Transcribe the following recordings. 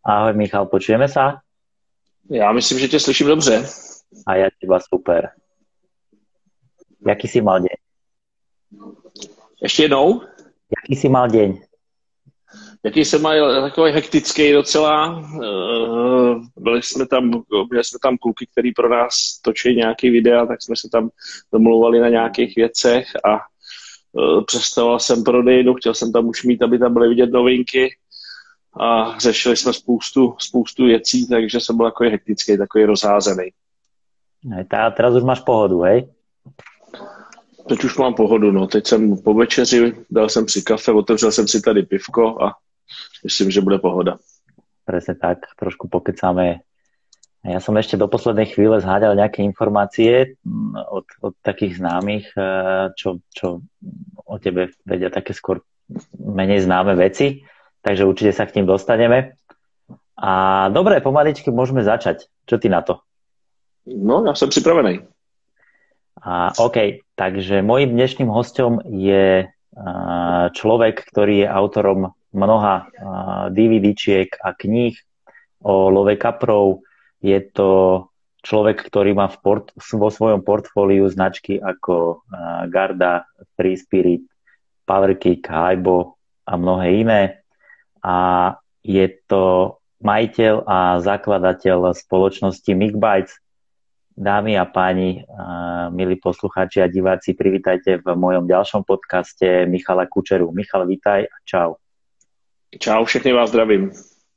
Ahoj Michal, počujeme sa? Já myslím, že tě slyším dobře. A ja teba super. Jaký si mal deň? Ještě jednou. Jaký si mal deň? Jaký jsem mal takový hektický docela. Byli jsme tam kluky, který pro nás točí nějaký videa, tak jsme se tam domluvali na nějakých věcech a představoval jsem prodejnu, chtěl jsem tam už mít, aby tam byly vidět novinky a řešili jsme spoustu věcí, takže jsem byl takový hektický, takový rozházený. Teraz už máš pohodu, hej? Teď už mám pohodu, no. Teď jsem po večeři, dal jsem si kafe, otevřel jsem si tady pivko a myslím, že bude pohoda. Presne tak, trošku pokecáme. Ja som ešte do poslednej chvíle zháďal nejaké informácie od takých známych, čo o tebe vedia také skôr menej známe veci, takže určite sa k ním dostaneme. A dobre, pomaličky môžeme začať. Čo ty na to? No, já jsem připravený. OK, takže mojím dnešným hosťom je človek, ktorý je autorom mnoha DVDčiek a kníh o love kaprov. Je to človek, ktorý má vo svojom portfóliu značky ako Garda, Free Spirit, Powerkick, Haibo a mnohé iné. A je to majiteľ a zakladateľ spoločnosti MIG-Bytes. Dámy a páni, milí poslucháči a diváci, privítajte v mojom ďalšom podcaste Michala Kučeru. Michal, vítaj a čau. Čau, všechny vás zdravím.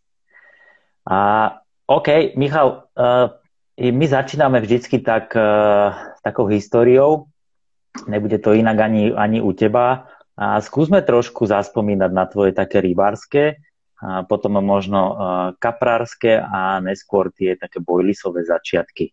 OK, Michal, my začíname vždycky takou históriou. Nebude to inak ani u teba. A skúsme trošku zaspomínať na tvoje také rybárske, a potom možno kaprárske a neskôr tie také bojlisové začiatky.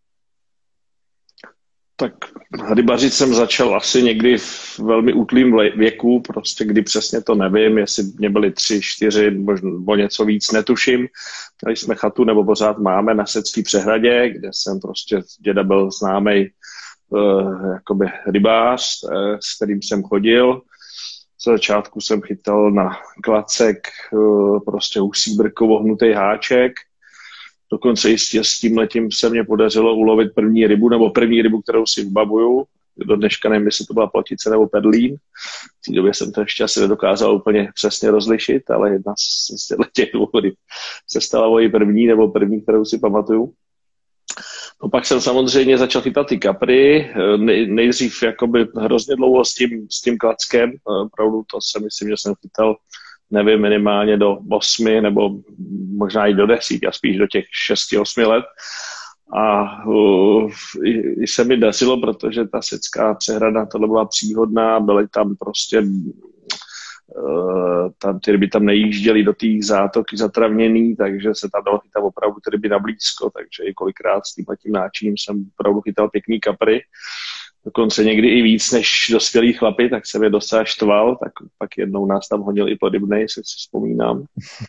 Tak rybařit jsem začal asi někdy v velmi útlým věku, prostě kdy přesně to nevím, jestli mě byly 3, 4, možná něco víc, netuším. Měli jsme chatu, nebo pořád máme na Secký přehradě, kde jsem prostě, děda byl známý jakoby rybář, s kterým jsem chodil. Z začátku jsem chytal na klacek prostě husí brko, vohnutý háček. Dokonce i s tímhletím se mně podařilo ulovit první rybu, kterou si vybavuju. Do dneška nevím, jestli to byla platice nebo perlín. V té době jsem to ještě asi nedokázal úplně přesně rozlišit, ale jedna z těch dvou ryb se stala mojí první, kterou si pamatuju. No pak jsem samozřejmě začal chytat ty kapry, nejdřív jakoby hrozně dlouho s tím klackem, opravdu to se myslím, že jsem chytal, nevím, minimálně do 8 nebo možná i do 10 a spíš do těch 6-8 let. A i se mi dařilo, protože ta Secká přehrada, tohle byla příhodná, byly tam prostě, ty ryby tam nejížděly do té zátoky zatravněný, takže se tam dalo chytat opravdu ty ryby na blízko, takže i kolikrát s tím náčiním jsem opravdu chytal pěkný kapry. Dokonce někdy i víc než dospělí chlapi, tak jsem je docela štval, tak pak jednou nás tam hodil i po Rybnej, jestli si vzpomínám.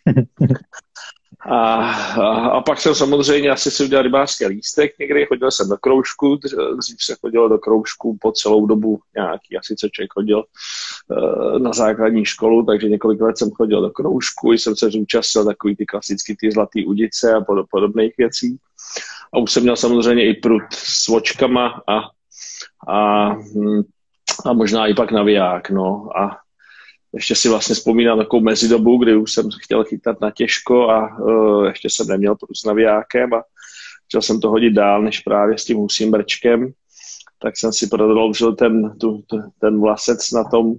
A pak jsem samozřejmě asi si udělal rybářský lístek, někdy chodil jsem do kroužku, dřív se chodilo do kroužku po celou dobu nějaký, asi co člověk chodil na základní školu, takže několik let jsem chodil do kroužku, jsem se zúčastnil takový ty klasický ty zlatý udice a podobných věcí. A už jsem měl samozřejmě i prut s vočkama a možná i pak naviják, no. A ještě si vlastně vzpomínám takovou mezidobu, kdy už jsem chtěl chytat na těžko a ještě jsem neměl prut s navijákem a chtěl jsem to hodit dál, než právě s tím husím brčkem, tak jsem si prodloužil ten vlasec na tom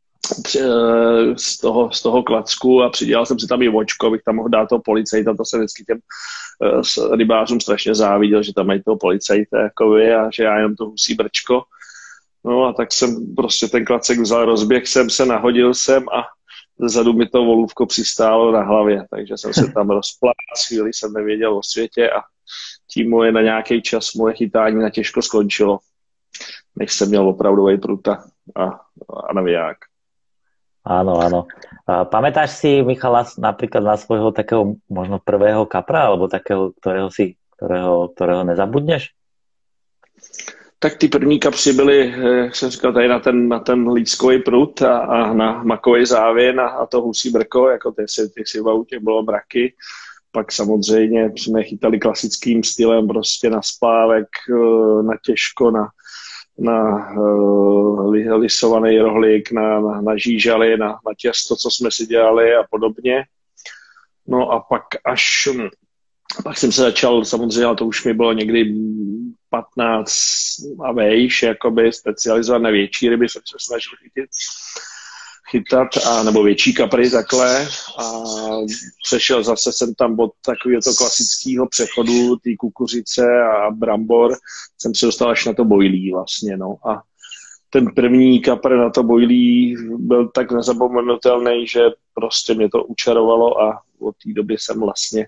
z toho klacku a přidělal jsem si tam i vočko, abych tam mohl dát toho policajta, to jsem vždycky těm rybářům strašně záviděl, že tam mají toho policajta jako vy a že já jenom to husí brčko. No a tak jsem prostě ten klacek vzal, rozběh jsem se, nahodil jsem a zezadu mi to volůvko přistálo na hlavě, takže jsem se tam rozplál, chvíli jsem nevěděl o světě a tím na nějaký čas moje chytání na těžko skončilo, než jsem měl opravdový pruta a naviják. Áno, áno. Pamätáš si, Michala, napríklad na svojho takého možno prvého kapra, alebo takého, ktorého nezabudneš? Tak ty první kapři byly, jak jsem říkal, tady na ten lískový prut a na makový závěn a to husí brko, jako ty si v autě bylo mraky. pak samozřejmě jsme chytali klasickým stylem prostě na spávek, na těžko, na lisovaný rohlík, na žížaly, na těsto, co jsme si dělali a podobně. No a pak jsem se začal, samozřejmě, ale to už mi bylo někdy 15 a vejš, jakoby specializovat na větší ryby, jsem se snažil chytat, nebo větší kapry takhle a přešel zase jsem tam od takového klasického přechodu té kukuřice a brambor, jsem se dostal až na to bojlí vlastně, no a ten první kapr na to bojlí byl tak nezapomenutelný, že prostě mě to učarovalo a od té doby jsem vlastně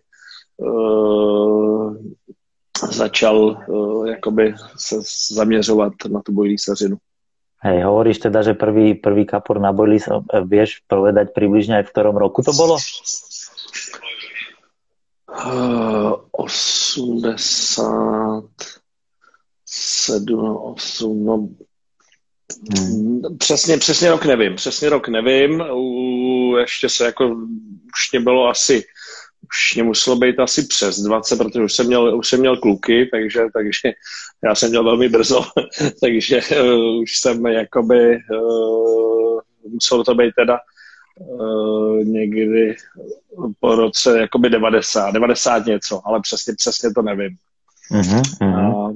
začal jakoby se zaměřovat na tu bojlí sařinu. Hej, hovoríš teda, že prvý kapor na bojlí, vieš povedať približne aj v ktorom roku to bolo? 87, 8, no. Přesně rok nevím, ještě se jako, už mě bylo asi, už mě muselo být asi přes 20, protože už jsem měl kluky, takže já jsem měl velmi brzo, takže už jsem jakoby, muselo to být teda někdy po roce jakoby 90 něco, ale přesně to nevím. A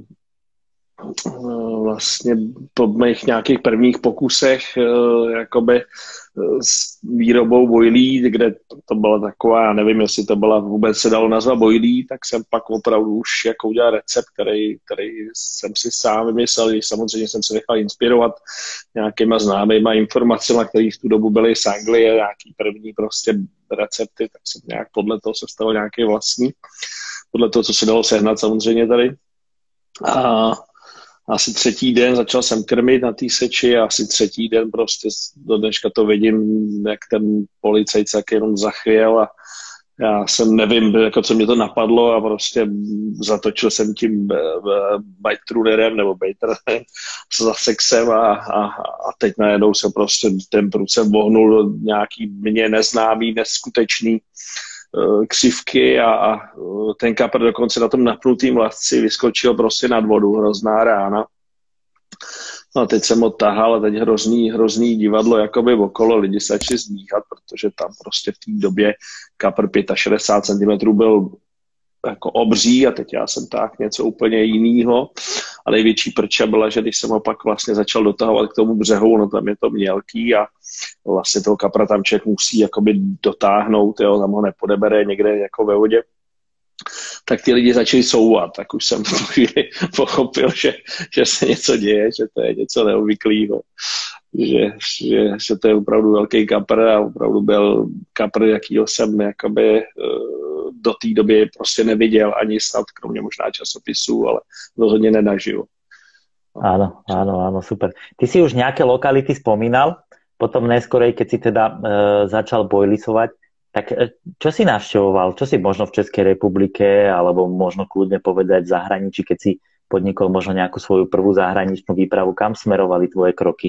vlastně po mých nějakých prvních pokusech jakoby s výrobou bojlí, kde to byla taková, já nevím, jestli to byla vůbec se dalo nazvat bojlí, tak jsem pak opravdu už jako udělal recept, který jsem si sám vymyslel, když samozřejmě jsem se nechal inspirovat nějakýma známýma informacemi, které v tu dobu byly z Anglie, nějaký první prostě recepty, tak jsem nějak podle toho sestavil nějaký vlastní, podle toho, co se dalo sehnat samozřejmě tady. A asi třetí den začal jsem krmit na té seči a asi třetí den prostě do dneška to vidím, jak ten policajt jenom zachvěl a já jsem nevím, jako co mě to napadlo a prostě zatočil jsem tím bajtrunerem nebo bejtrem za sexem a teď najednou se prostě ten průcem vohnul do nějaký mně neznámý, neskutečný křivky a ten kapr dokonce na tom napnutým lasci vyskočil prostě nad vodu, hrozná rána. No a teď jsem ho tahal a teď hrozný divadlo jakoby okolo, lidi se začali zmíchat, protože tam prostě v té době kapr 65 cm byl jako obří a teď já jsem tak něco úplně jiného. A největší prča byla, že když jsem ho pak vlastně začal dotahovat k tomu břehu, no tam je to mělký a vlastně toho kapra tam člověk musí jakoby dotáhnout, jo, tam ho nepodebere někde jako ve vodě. Tak ty lidi začali souvat, tak už jsem v tu chvíli pochopil, že se něco děje, že to je něco neobvyklého. Že to je opravdu velký kapr a opravdu byl kapr, jakýho jsem jakoby do té doby prostě neviděl ani snad, kromě možná časopisů, ale rozhodně nenaživo. Áno, super. Ty si už nejaké lokality spomínal, potom neskorej, keď si teda začal bojlisovať, tak čo si navštevoval? Čo si možno v Českej republike, alebo možno kľudne povedať v zahraničí, keď si podnikol možno nejakú svoju prvú zahraničnú výpravu, kam smerovali tvoje kroky?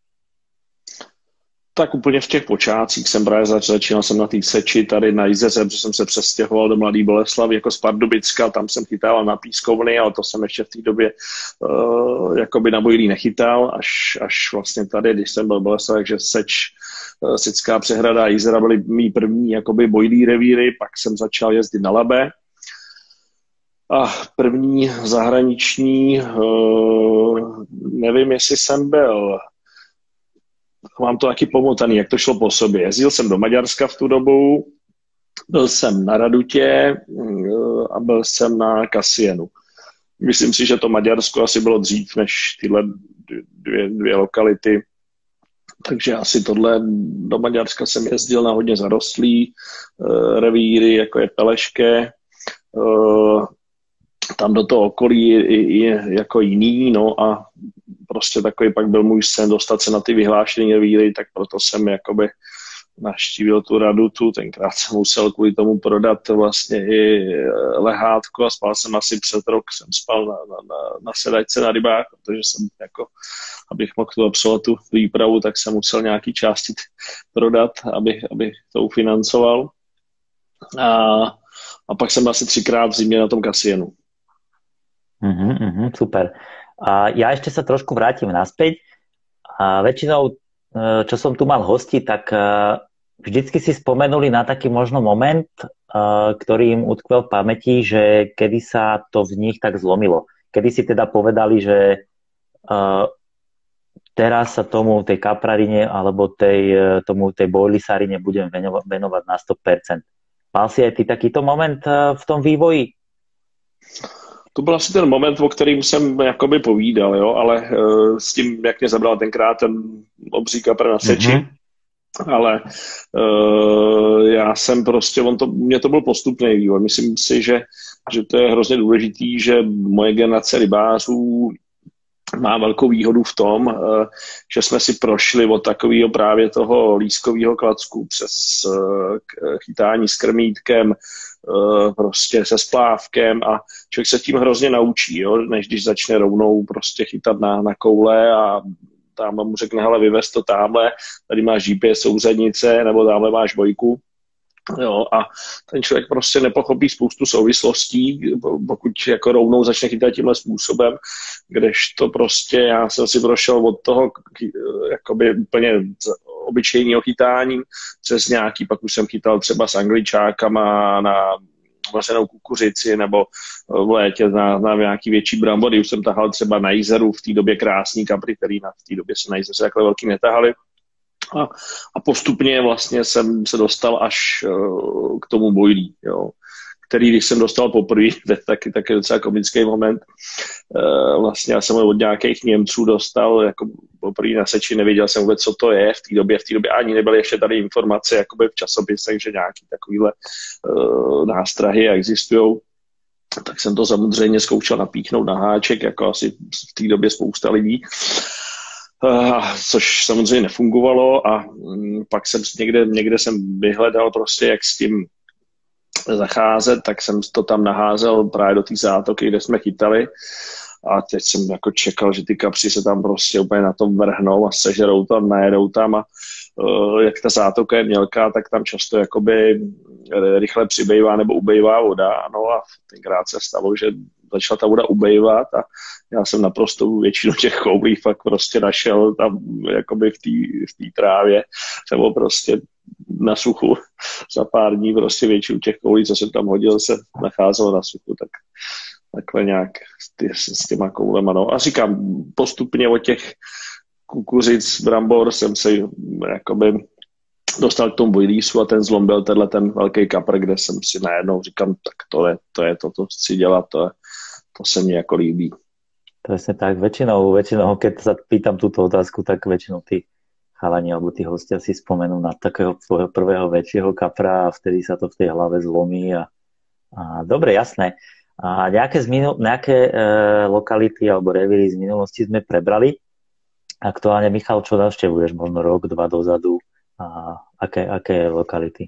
Tak úplně v těch počátcích jsem právě začínal jsem na té seči tady na Jizeře, protože jsem se přestěhoval do Mladé Boleslavi jako z Pardubicka, tam jsem chytával na pískovny, ale to jsem ještě v té době jakoby na bojlí nechytal, až vlastně tady, když jsem byl v Boleslavi, takže seč, Sická přehrada a Jizera byly mý první jakoby bojlí revíry, pak jsem začal jezdit na Labe. A první zahraniční, nevím, jestli jsem byl, mám to taky pomotaný, jak to šlo po sobě. Jezdil jsem do Maďarska v tu dobu, byl jsem na Radutě a byl jsem na Kasienu. Myslím si, že to Maďarsko asi bylo dřív než tyhle dvě lokality. Takže asi tohle do Maďarska jsem jezdil na hodně zarostlý revíry, jako je Peleške. Tam do toho okolí je jako jiný, no a prostě takový pak byl můj sen dostat se na ty vyhlášené revíry, tak proto jsem jakoby navštívil tu Radutu, tenkrát jsem musel kvůli tomu prodat vlastně i lehátko a spal jsem asi před rok, jsem spal na sedačce na rybách, protože jsem jako, abych mohl tu absolvovat tu výpravu, tak jsem musel nějaký části prodat, abych to ufinancoval. A a pak jsem asi 3krát v zimě na tom Cassianu. Super. A ja ešte sa trošku vrátim naspäť. A väčšinou, čo som tu mal hosti, tak vždycky si spomenuli na taký možno moment, ktorý im utkvel v pamäti, že kedy sa to v nich tak zlomilo. Kedy si teda povedali, že teraz sa tej kaprarine alebo tej bojlisárine budem venovať na 100%. Mal si aj ty takýto moment v tom vývoji? To byl asi ten moment, o kterým jsem jakoby povídal, jo, ale s tím, jak mě zabral tenkrát ten obří kapr na seči, ale já jsem prostě, mně to byl postupný vývoj. Myslím si, že to je hrozně důležitý, že moje generace rybářů má velkou výhodu v tom, že jsme si prošli od takového právě toho lískového klacku přes chytání s krmítkem, prostě se splávkem a člověk se tím hrozně naučí, jo? Než když začne rovnou prostě chytat na koule a tam mu řekne, hele, vyvez to tamhle, tady máš GPS souřadnice, nebo tamhle máš dvojku. Jo, a ten člověk prostě nepochopí spoustu souvislostí, pokud jako rovnou začne chytat tímhle způsobem, kdežto prostě já jsem si prošel od toho jakoby úplně obyčejného chytání přes nějaký, pak už jsem chytal třeba s angličákama na vařenou kukuřici nebo v létě na nějaký větší brambory, už jsem tahal třeba na Jizeru, v té době krásný kapry, který v té době se na Jizeře takhle velký netahali. A postupně vlastně jsem se dostal až k tomu bojlí, jo, který, když jsem dostal poprvé, taky docela komický moment, vlastně já jsem od nějakých Němců dostal jako poprvé na seči, nevěděl jsem vůbec, co to je v té době ani nebyly ještě tady informace jakoby v časopisech, že nějaký takovýhle nástrahy existují. Tak jsem to samozřejmě zkoušel napíchnout na háček, jako asi v té době spousta lidí. Což samozřejmě nefungovalo a pak jsem někde jsem vyhledal prostě, jak s tím zacházet, tak jsem to tam naházel právě do té zátoky, kde jsme chytali a teď jsem jako čekal, že ty kapři se tam prostě úplně na tom vrhnou a sežerou tam, najedou tam a jak ta zátoka je mělká, tak tam často jakoby rychle přibývá nebo ubejvá voda, no a tenkrát se stalo, že začala ta voda ubejvat a já jsem naprosto většinu těch koulí fakt prostě našel tam jakoby v té trávě, nebo prostě na suchu za pár dní prostě většinu těch koulí, co jsem tam hodil, se nacházelo na suchu, tak takhle nějak s těma koulema, no. A říkám, postupně od těch kukuřic, brambor jsem se jakoby dostal k tomu bojlísu a ten zlom byl ten velký kapr, kde jsem si najednou říkám, tak to chci dělat, to se mi jako líbí. Presne tak, väčšinou, keď sa pýtam túto otázku, tak väčšinou tí chalani alebo tí hostia si spomenú na takého svojho prvého väčšieho kapra a vtedy sa to v tej hlave zlomí a dobre, jasné. A nejaké lokality alebo revíry z minulosti sme prebrali. Aktuálne, Michal, čo navštevuješ možno rok, 2 dozadu a aké lokality?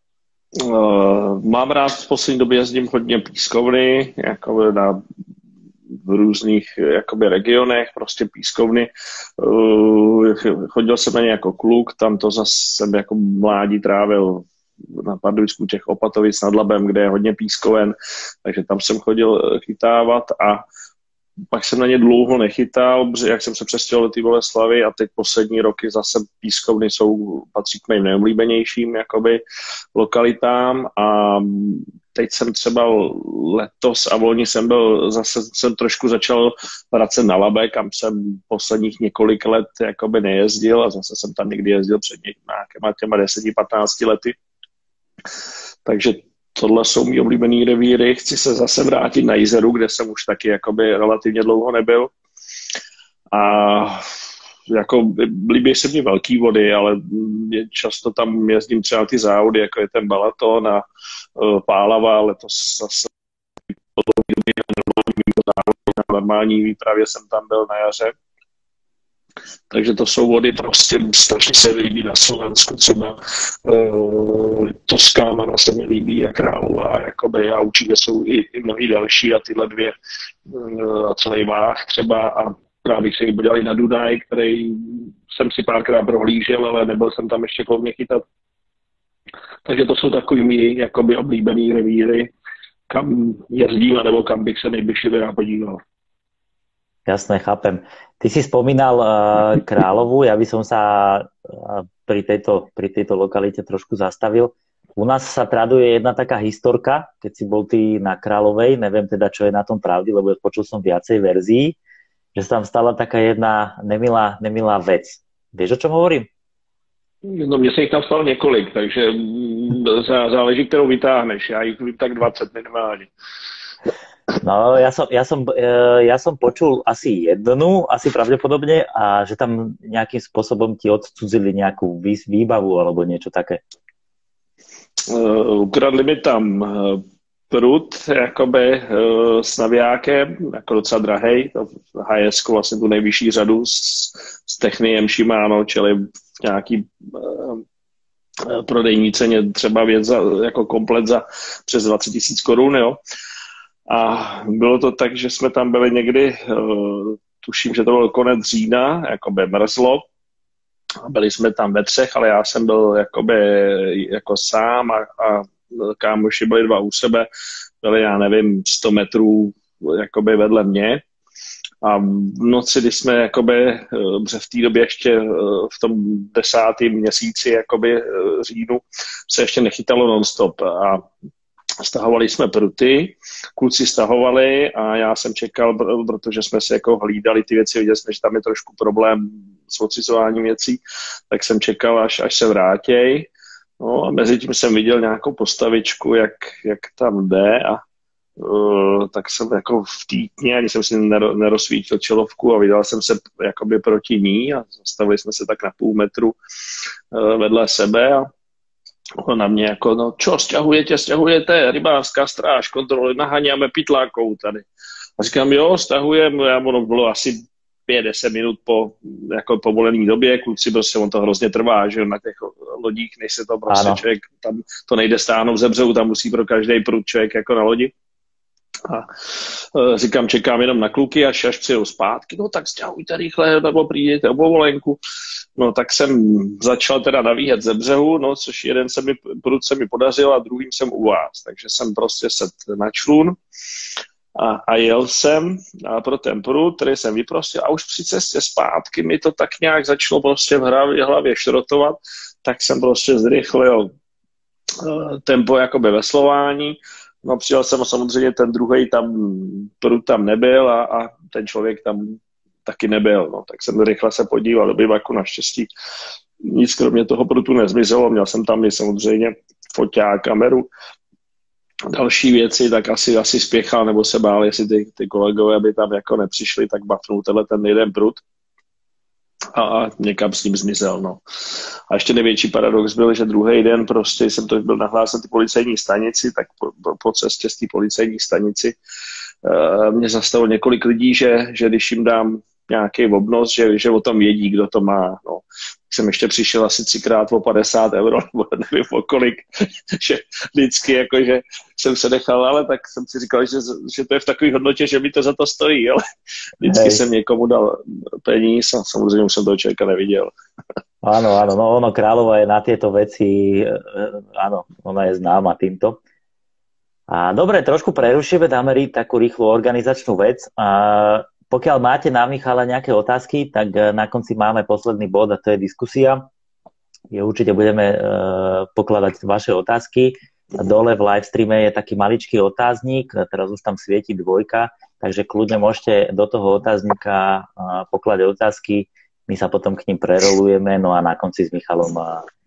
Mám rád, v poslední době jezdím hodně pískovny, jako v různých jakoby regionech, prostě pískovny. Chodil jsem na ně jako kluk, tam to zase jsem jako mládí trávil na Pardubicku těch Opatovic nad Labem, kde je hodně pískoven, takže tam jsem chodil chytávat a pak jsem na ně dlouho nechytal, protože jak jsem se přestěhoval do té Boleslavy a teď poslední roky zase pískovny patří k mým nejoblíbenějším jakoby lokalitám a teď jsem třeba letos a volně jsem trošku začal vracet na Labe, kam jsem posledních několik let jakoby nejezdil a zase jsem tam někdy jezdil před těma 10-15 lety. Takže tohle jsou mý oblíbený revíry. Chci se zase vrátit na Jizeru, kde jsem už taky jakoby relativně dlouho nebyl. A jako líbí se mi velký vody, ale často tam jezdím třeba ty závody, jako je ten Balaton a Pálava, letos zase na normální výpravě jsem tam byl na jaře. Takže to jsou vody prostě strašně se líbí na Slovensku, třeba Toskána se mi líbí a Králová, jakoby, a určitě jsou i mnohý další a tyhle dvě a celý Váh třeba a právě se jim podívali na Dunaj, který jsem si párkrát prohlížel, ale nebyl jsem tam ještě kolmě chytat. Takže to jsou takový mý jakoby oblíbený revíry. kam jezdím, nebo kam bych se nejbližšie rád podíval. Jasné, chápem. Ty si spomínal Kráľovu, ja by som sa pri tejto lokalite trošku zastavil. U nás sa traduje jedna taká historka, keď si bol ty na Kráľovej, neviem teda, čo je na tom pravdy, lebo počul som viacej verzií, že sa tam stala taká jedna nemilá vec. Vieš, o čom hovorím? No mně se jich tam stalo několik, takže záleží, kterou vytáhneš. Já jich vím tak 20 minimálně. No, ja som počul asi jednu, asi pravdepodobne, a že tam nejakým spôsobom ti odcudzili nejakú výbavu alebo niečo také. Ukradli mi tam prut jakoby s navijákem, jako docela drahej, to HS, vlastně tu nejvyšší řadu s Techniem Shimano, čili v nějaký prodejní ceně třeba věc jako komplet za přes 20 000 korun, jo. A bylo to tak, že jsme tam byli někdy, tuším, že to byl konec října, jakoby mrzlo. Byli jsme tam ve třech, ale já jsem byl jakoby jako sám a kámoši byli dva u sebe. Byli, já nevím, 100 metrů jakoby vedle mě. A v noci, kdy jsme jakoby, v té době ještě v tom 10. měsíci jakoby říjnu se ještě nechytalo non-stop a stahovali jsme pruty, kluci stahovali a já jsem čekal, protože jsme si jako hlídali ty věci, viděli jsme, že tam je trošku problém s odcizováním věcí, tak jsem čekal, až se vrátěj. No a mezi tím jsem viděl nějakou postavičku, jak tam jde a tak jsem jako v týtně, ani jsem si nerozsvítil čelovku a vydal jsem se jakoby proti ní a zastavili jsme se tak na půl metru vedle sebe a na mě jako, no čo, stěhujete, rybářská stráž, kontroly, naháňáme pytláků tady. A říkám, jo, stahujem, ono bylo asi 5-10 minut po jako povolený době, kluci prostě, on to hrozně trvá, že na těch lodích, než se to prostě člověk, tam to nejde stáhnout ze břehu, tam musí pro každý prut člověk jako na lodi. A říkám, čekám jenom na kluky, až přijdou zpátky, no tak stěhujte rychle, nebo přijdete o povolenku. No tak jsem začal teda navíhat ze břehu, no což jeden prut se mi podařil a druhým jsem u vás. Takže jsem prostě sedl na člun a jel jsem a pro ten prut, který jsem vyprostil a už při cestě zpátky mi to tak nějak začalo prostě v hlavě šrotovat, tak jsem prostě zrychlil tempo jakoby veslování. No přijel jsem samozřejmě ten druhej prut tam nebyl a ten člověk tam taky nebyl, no, tak jsem rychle se podíval do bivaku, naštěstí nic kromě toho prutu nezmizelo, měl jsem tam i samozřejmě foťák, kameru, další věci, tak asi spěchal, nebo se bál, jestli ty kolegové, aby tam jako nepřišli, tak bafnul ten jeden prut a někam s ním zmizel, no. A ještě největší paradox byl, že druhý den prostě jsem to byl nahlásil ty policejní stanici, tak po cestě z té policejní stanici mě zastavilo několik lidí, že když jim dám nějaký obnos, že o tom vědí, kdo to má. No. Jsem ještě přišel asi 3x o 50 euro, nebo nevím o kolik, že vždycky jakože jsem se nechal, ale tak jsem si říkal, že to je v takové hodnotě, že mi to za to stojí, ale vždycky jsem někomu dal peníz a samozřejmě jsem toho člověka neviděl. Áno, no ono Kráľova je na tieto veci, áno, ona je známa týmto. A dobre, trošku prerušíme, dáme takú rýchlu organizačnú vec. A pokiaľ máte na Michala nejaké otázky, tak na konci máme posledný bod a to je diskusia. Určite budeme pokladať vaše otázky. Dole v livestreame je taký maličký otáznik, teraz už tam svieti 2, takže kľudne môžete do toho otáznika pokladať otázky, my sa potom k ním prerolujeme, no a na konci s Michalom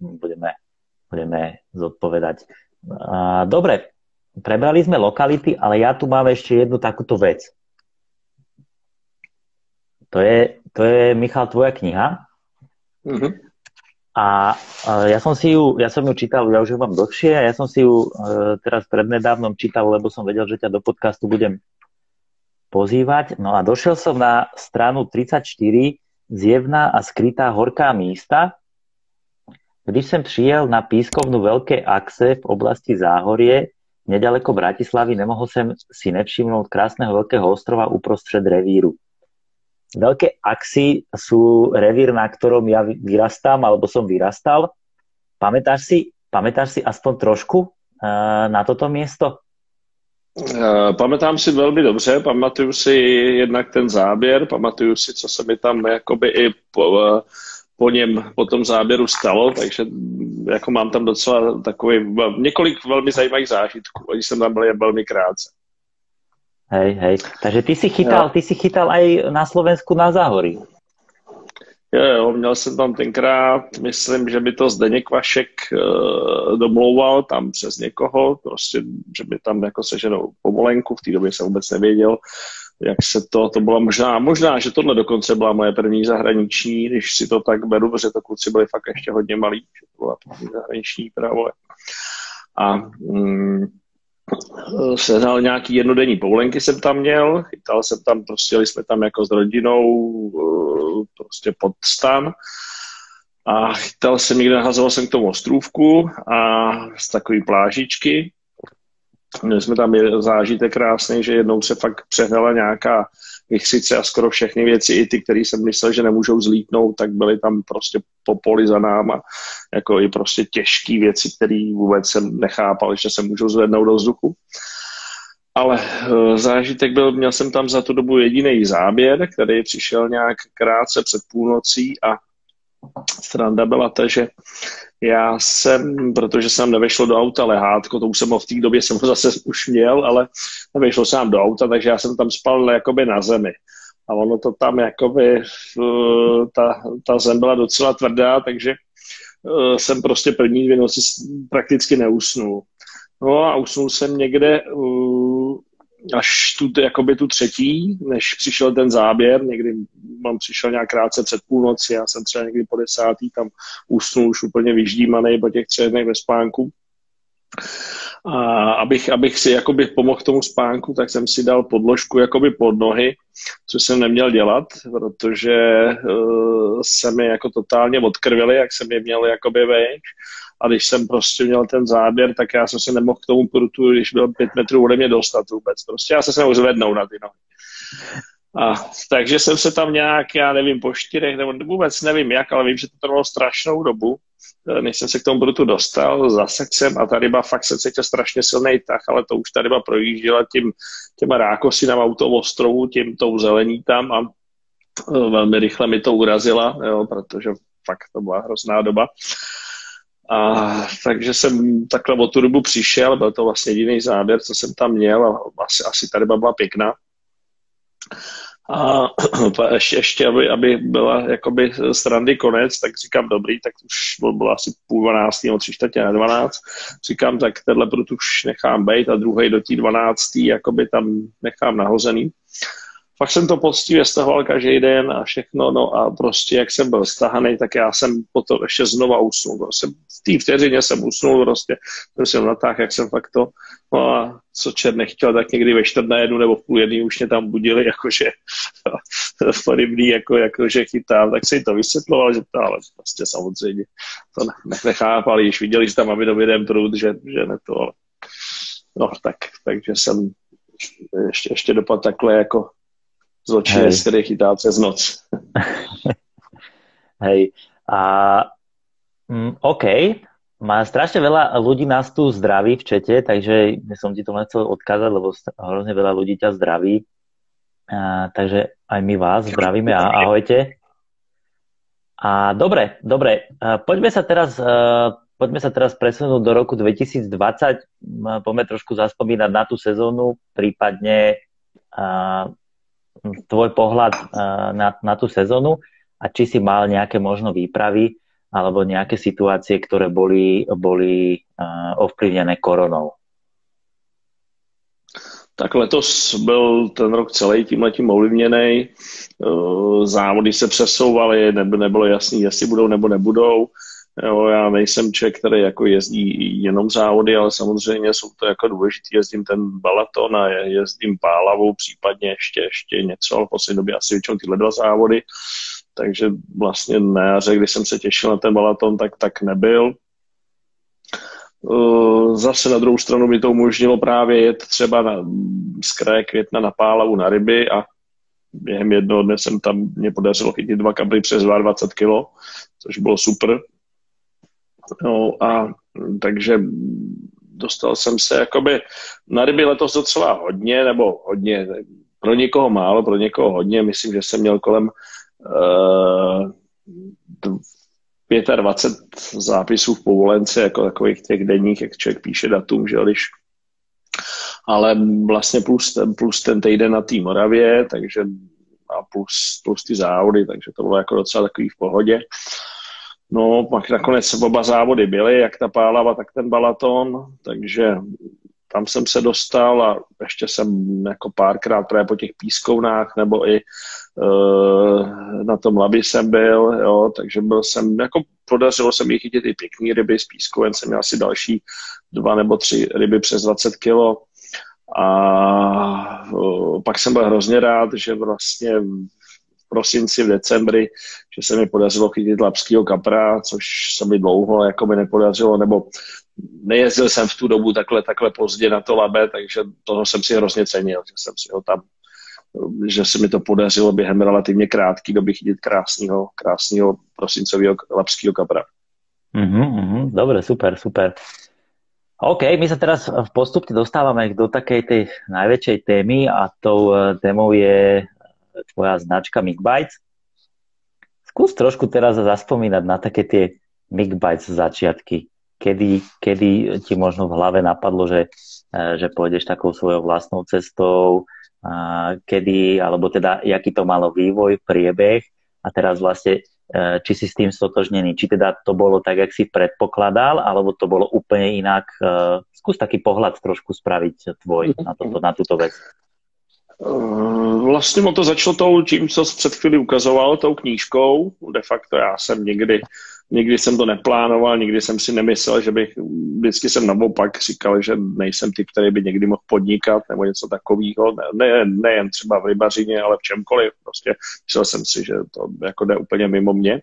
budeme zodpovedať. Dobre, prebrali sme lokality, ale ja tu mám ešte jednu takúto vec. To je Michal, tvoja kniha. Mm-hmm. A ja som ju čítal, ja už ju mám dlhšie, a ja som si ju teraz prednedávnom čítal, lebo som vedel, že ťa do podcastu budem pozývať. No a došiel som na stranu 34, Zjevná a skrytá horká místa. Když jsem přijel na pískovnu Veľké Akse v oblasti Záhorie, nedaleko Bratislavy, nemohol jsem si nevšimnout krásného veľkého ostrova uprostred revíru. Veľké Aksy sú revír, na ktorom ja vyrastám, alebo som vyrastal. Pamätáš si aspoň trošku na toto miesto? Pamatám si velmi dobře, pamatuju si jednak ten záběr, pamatuju si, co se mi tam jakoby i po tom záběru stalo, takže jako mám tam docela několik velmi zajímavých zážitků, oni jsem tam byl jen velmi krátce. Hej. Takže ty si chytal aj na Slovensku na Záhorí. Jo, měl jsem tam tenkrát, myslím, že by to Zdeněk Vašek domlouval tam přes někoho, prostě, že by tam jako seženou povolenku, v té době jsem vůbec nevěděl, jak se to bylo možná, že tohle dokonce byla moje první zahraniční, když si to tak beru, protože to kluci byli fakt ještě hodně malí, že to byla první zahraniční právě. A sehnal nějaký jednodenní povolenky jsem tam měl, chytal jsem tam, prostě jeli jsme tam jako s rodinou prostě pod stan a chytal jsem někde, nahazoval jsem k tomu ostrůvku a z takový plážičky. Měli jsme tam zážitek krásný, že jednou se fakt přehnala nějaká vichřice a skoro všechny věci, i ty, které jsem myslel, že nemůžou zlítnout, tak byly tam prostě po poli za náma, jako i prostě těžké věci, které vůbec jsem nechápal, že se můžou zvednout do vzduchu. Ale zážitek měl jsem tam za tu dobu jediný záběr, který přišel nějak krátce před půlnocí a sranda byla ta, že já jsem, protože jsem nevešlo do auta lehátko, to už jsem ho v té době jsem ho zase už měl, ale nevešlo jsem do auta, takže já jsem tam spal jakoby na zemi. A ono to tam jakoby, ta zem byla docela tvrdá, takže jsem prostě první 2 noci prakticky neusnul. No a usnul jsem někde až tu třetí, než přišel ten záběr, někdy mám přišel nějak krátce před půlnoci, já jsem třeba někdy po 10. tam usnul už úplně vyždímanej po těch 3 dnech ve spánku. A abych si jakoby pomohl tomu spánku, tak jsem si dal podložku jakoby pod nohy, což jsem neměl dělat, protože se mi jako totálně odkrvily, jak jsem je měl jakoby vejš. A když jsem prostě měl ten záběr, tak já jsem se nemohl k tomu prutu, když byl 5 metrů ode mě dostat vůbec. Prostě já jsem se mohl zvednout na ty nohy. A takže jsem se tam nějak, já nevím, po 4, nebo vůbec nevím jak, ale vím, že to trvalo strašnou dobu, než jsem se k tomu prutu dostal, zasek jsem a ta ryba fakt se cítil strašně silný tah, ale to už ta ryba projížděla těma rákosinama u toho ostrovu, tou zelení tam a velmi rychle mi to urazila, jo, protože fakt to byla hrozná doba. A takže jsem takhle o tu dobu přišel, byl to vlastně jediný záběr, co jsem tam měl a asi ta ryba byla pěkná. A ještě aby byla jakoby srandy konec, tak říkám dobrý, tak už bylo asi 11:30 nebo 11:45, říkám, tak tenhle prut už nechám bejt a druhý do té 12. jakoby tam nechám nahozený. Fakt jsem to poctivě stahoval každý den a všechno, no a prostě jak jsem byl stahaný, tak já jsem potom ještě znova usnul. Prostě v té vteřině jsem usnul, prostě jsem natáhl, jak jsem fakt to, no a co čert nechtěl, tak někdy ve 12:45 nebo v 12:30 už mě tam budili, jakože rybný, jakože chytám, tak se jim to vysvětloval, že to, ale prostě samozřejmě to nechápali, když viděli, že tam máme dobrý jeden prut, že ne to, ale no takže jsem ještě dopadl takhle jako zločinec, který chytá přes noc. Hej. OK. Má strašne veľa ľudí nás tu zdraví v čete, takže som ti to nechcel odkázať, lebo hrozne veľa ľudí ťa zdraví. Takže aj my vás zdravíme a ahojte. A dobre. Poďme sa teraz presunúť do roku 2020. Poďme trošku zaspomínať na tú sezónu, prípadne tvoj pohľad na tú sezónu a či si mal nejaké možno výpravy alebo nejaké situácie, ktoré boli ovplyvnené koronou. Tak letos byl ten rok celý tímhletím ovlivněný. Závody se přesouvaly, nebylo jasný, jestli budou nebo nebudou. Jo, já nejsem člověk, který jako jezdí jenom závody, ale samozřejmě jsou to jako důležitý. Jezdím ten Balaton a jezdím Pálavu, případně ještě něco, ale v poslední době asi většinou tyhle 2 závody. Takže vlastně na jaře, když jsem se těšil na ten Balaton, tak nebyl. Zase na druhou stranu mi to umožnilo právě jet třeba z kraje Května na Pálavu na ryby a během jednoho dne mě podařilo chytit 2 kabry přes 22 kg, což bylo super. No a takže dostal jsem se jakoby na ryby letos docela hodně, nebo hodně, pro někoho málo, pro někoho hodně. Myslím, že jsem měl kolem 25 zápisů v povolence, jako takových těch denních, jak člověk píše datum, že když ale vlastně plus ten týden na té Moravě, takže a plus ty závody, takže to bylo jako docela takový v pohodě. No, pak nakonec oba závody byly, jak ta Pálava, tak ten Balaton, takže tam jsem se dostal a ještě jsem jako párkrát právě po těch pískovnách nebo i na tom Labi jsem byl, jo, takže byl jsem, jako podařilo se mi chytit i pěkný ryby, z pískoven jsem měl asi další 2 nebo 3 ryby přes 20 kilo a pak jsem byl hrozně rád, že vlastně v prosinci, v decembri, že se mi podařilo chytit labskýho kapra, což se mi dlouho jako mi nepodařilo, nebo nejezdil jsem v tu dobu takhle pozdě na to Labe, takže toho jsem si hrozně cenil, že jsem si ho tam, že se mi to podařilo během relativně krátké doby chytit krásného prosincového labskýho kapra. Dobre, super. OK, my sa teraz postupne dostávame do takej tej najväčšej témy a tou témou je tvoja značka Mick Bites. Skús trošku teraz zaspomínať na také tie Mick Bites začiatky. Kedy ti možno v hlave napadlo, že pôjdeš takou svojou vlastnou cestou, kedy, alebo teda jaký to malo vývoj, priebeh a teraz vlastne či si s tým stotožnený, či teda to bolo tak, jak si predpokladal, alebo to bolo úplne inak. Skús taký pohľad trošku spraviť tvoj na túto vec. Vlastně to začalo tou, čím co před chvíli ukazoval, tou knížkou. De facto já jsem nikdy jsem to neplánoval, nikdy jsem si nemyslel, že bych, vždycky jsem naopak říkal, že nejsem typ, který by někdy mohl podnikat nebo něco takového. Nejen třeba v rybařině, ale v čemkoliv. Prostě myslel jsem si, že to jako jde úplně mimo mě.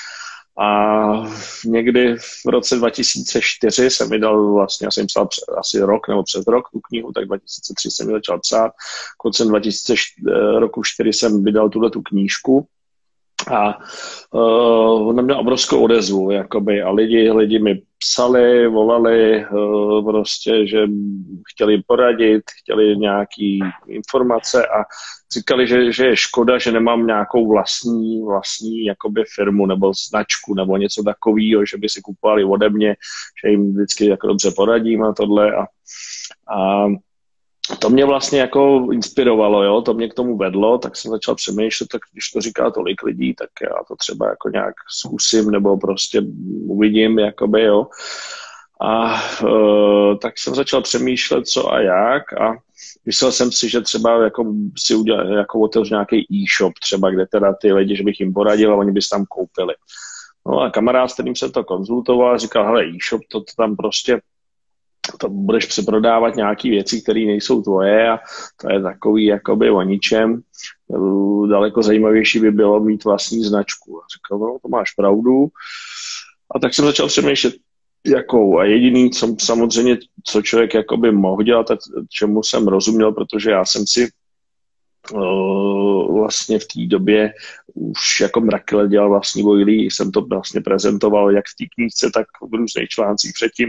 A někdy v roce 2004 jsem vydal vlastně, já jsem psal asi rok nebo přes rok tu knihu, tak 2003 jsem ji začal psát. Koncem 2004 jsem vydal tu knížku a ona měla obrovskou odezvu, jakoby, a lidi mi psali, volali, prostě, že chtěli poradit, chtěli nějaký informace a říkali, že je škoda, že nemám nějakou vlastní jakoby firmu nebo značku nebo něco takového, že by si kupovali ode mě, že jim vždycky jako dobře poradím a tohle a to mě vlastně jako inspirovalo, jo? To mě k tomu vedlo, tak jsem začal přemýšlet, tak když to říká tolik lidí, tak já to třeba jako nějak zkusím nebo prostě uvidím, jakoby, jo. A tak jsem začal přemýšlet, co a jak a myslel jsem si, že třeba jako si udělal, jako otevřu nějaký e-shop třeba, kde teda ty lidi, že bych jim poradil a oni by si tam koupili. No a kamarád, s kterým jsem to konzultoval, říkal, hele, e-shop, to tam prostě to budeš přeprodávat nějaký věci, které nejsou tvoje a to je takový jakoby o ničem. Daleko zajímavější by bylo mít vlastní značku. A říkal, no, to máš pravdu. A tak jsem začal přemýšlet, jakou. A jediný, co samozřejmě, co člověk jakoby mohl dělat, a čemu jsem rozuměl, protože já jsem si vlastně v té době už jako mraky let dělal vlastní boilí, jsem to vlastně prezentoval jak v té knížce, tak v různých článcích předtím.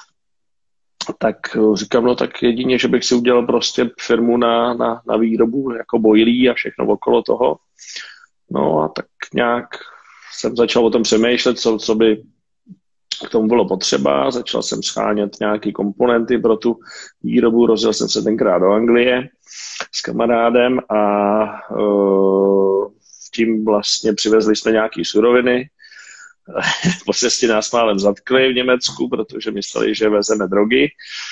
Tak říkám, no tak jedině, že bych si udělal prostě firmu na výrobu jako boilí a všechno okolo toho. No a tak nějak jsem začal o tom přemýšlet, co by k tomu bylo potřeba. Začal jsem schánět nějaké komponenty pro tu výrobu. Rozjel jsem se tenkrát do Anglie s kamarádem a tím vlastně přivezli jsme nějaké suroviny. Po cestě nás málem zatkli v Německu, protože mysleli, že vezeme drogy.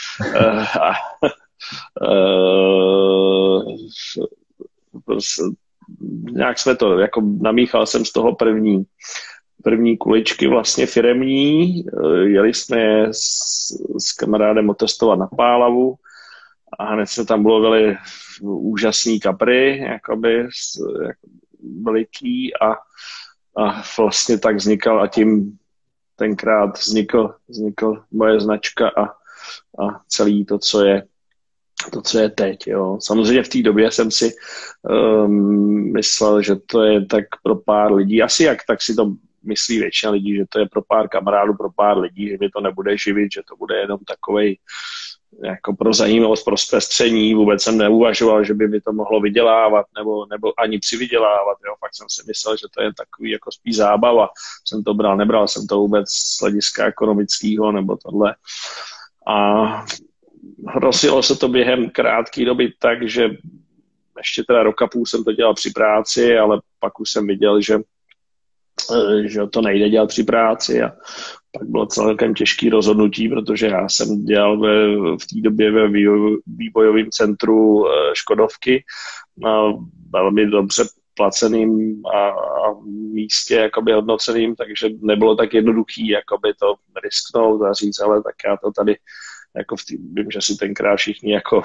Nějak jsme to, jako namíchal jsem z toho první kuličky vlastně firemní. Jeli jsme s kamarádem otestovat na Pálavu a hned jsme tam byli úžasný kapry, jakoby veliký a vlastně tak vznikal a tím tenkrát vznikl moje značka a celý to, co je teď. Jo. Samozřejmě v té době jsem si myslel, že to je tak pro pár lidí. Asi jak, tak si to myslí většina lidí, že to je pro pár kamarádů, pro pár lidí, že mi to nebude živit, že to bude jenom takovej jako pro zajímavost, pro zpestření. Vůbec jsem neuvažoval, že by mi to mohlo vydělávat nebo ani přivydělávat. Jo. Fakt jsem si myslel, že to je takový jako spíš zábava. Jsem to nebral jsem to vůbec z hlediska ekonomického nebo tohle. A rozjelo se to během krátké doby tak, že ještě teda rok a půl jsem to dělal při práci, ale pak už jsem viděl, že to nejde dělat při práci a pak bylo celkem těžké rozhodnutí, protože já jsem dělal v té době ve vývojovém centru Škodovky na velmi dobře placeným a místě jakoby hodnoceným, takže nebylo tak jednoduchý jakoby to risknout a říct, ale tak já to tady jako vím, že si tenkrát všichni jako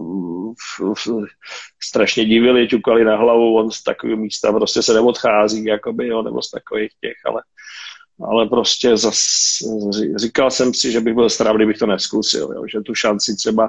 strašně divili, ťukali na hlavu, on z takového místa prostě se neodchází, jakoby, jo, nebo z takových těch, ale prostě říkal jsem si, že bych byl strávný, kdybych to neskusil, jo, že tu šanci třeba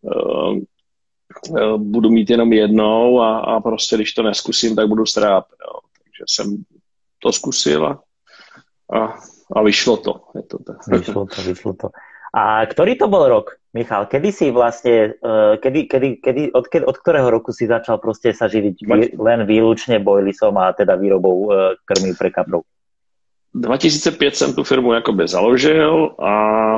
budu mít jenom jednou a prostě když to neskusím, tak budu strápit, jo. Takže jsem to zkusil a vyšlo to. Je to tak. Vyšlo to. A ktorý to bol rok, Michal? Kedy si vlastne, od ktorého roku si začal proste sa živiť len výlučne bojlisom a teda výrobou krmí pre kaprov? 2005 jsem tu firmu jakoby založil a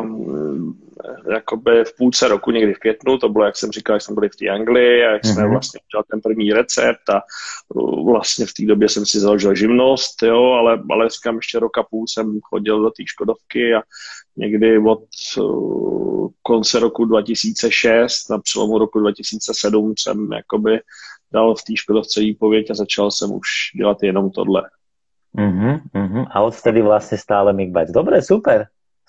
jakoby v půlce roku, někdy v květnu, to bylo, jak jsem říkal, jak jsme byli v té Anglii a jak jsme vlastně udělali ten první recept a vlastně v té době jsem si založil živnost, jo, ale říkám, ještě rok a půl jsem chodil do té Škodovky a někdy od konce roku 2006 na přelomu roku 2007 jsem jakoby dal v té Škodovce výpověď a začal jsem už dělat jenom tohle. A odvtedy vlastne stále MIG-BATCH. Dobre, super.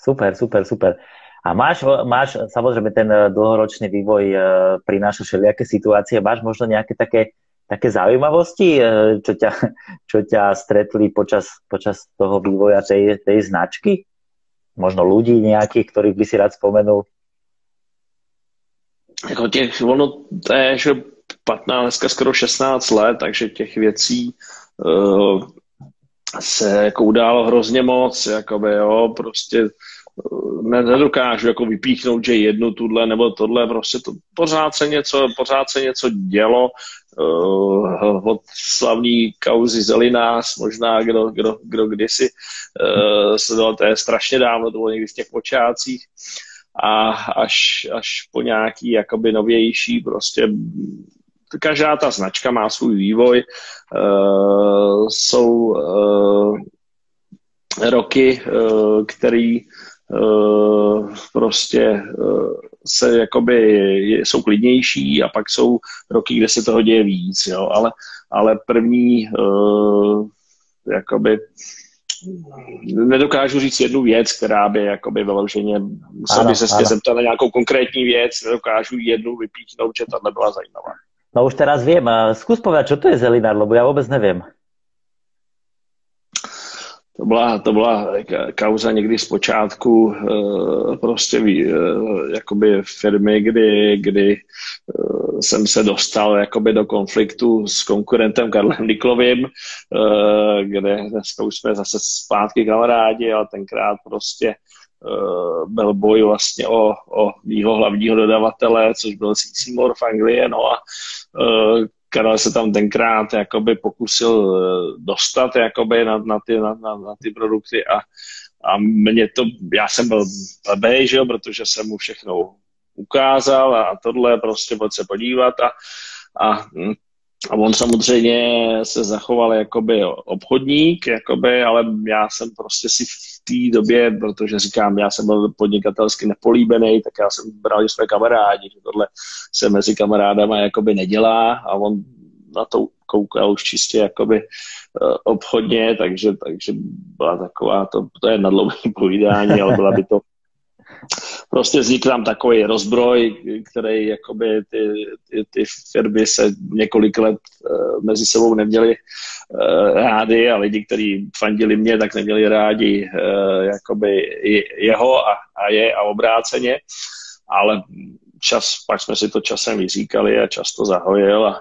A máš samozrejme ten dlhoročný vývoj prináša všelijaké situácie. Máš možno nejaké také zaujímavosti, čo ťa stretli počas toho vývoja tej značky? Možno ľudí nejakých, ktorých by si rád spomenul? Jako ono to je, že 15, dneska skoro 16 let, takže těch věcí se jako událo hrozně moc, jakoby, jo, prostě nedokážu jako vypíchnout, že jednu tuhle nebo tohle, prostě to pořád se něco dělo, od slavní kauzy Zelinář, možná kdo kdysi sledoval, to je strašně dávno, to bylo někdy v těch počátcích, a až po nějaký jakoby novější prostě každá ta značka má svůj vývoj, jsou roky, který prostě se jakoby jsou klidnější a pak jsou roky, kde se toho děje víc, jo, ale první jakoby nedokážu říct jednu věc, která by jakoby vyloženě musel by se zeptat na nějakou konkrétní věc, nedokážu jednu vypíchnout, že tahle byla zajímavá. No už teraz viem. Skús povedať, čo to je Zelinár, lebo ja vôbec neviem. To byla kauza někdy z počátku prostě jakoby firmy, kdy jsem se dostal jakoby do konfliktu s konkurentem Karlem Niklovým, kde dneska už jsme zase zpátky kamarádi, ale tenkrát prostě byl boj vlastně o mýho hlavního dodavatele, což byl Seymour v Anglii, no a Karel se tam tenkrát jakoby pokusil dostat jakoby na ty produkty a mě to, já jsem byl blbej, že jo, protože jsem mu všechno ukázal a tohle prostě pojď se podívat a on samozřejmě se zachoval jakoby obchodník, jakoby, ale já jsem prostě si v té době, protože říkám, já jsem byl podnikatelsky nepolíbený, tak já jsem bral své kamarádi, že tohle se mezi kamarádama jakoby nedělá a on na to koukal už čistě jakoby obchodně, takže byla taková, to je nadlouhé povídání, ale byla by to prostě vznikl tam takový rozbroj, který jakoby ty firmy se několik let mezi sebou neměli rádi a lidi, kteří fandili mě, tak neměli rádi jakoby jeho a obráceně, ale pak jsme si to časem vyříkali a čas to zahojil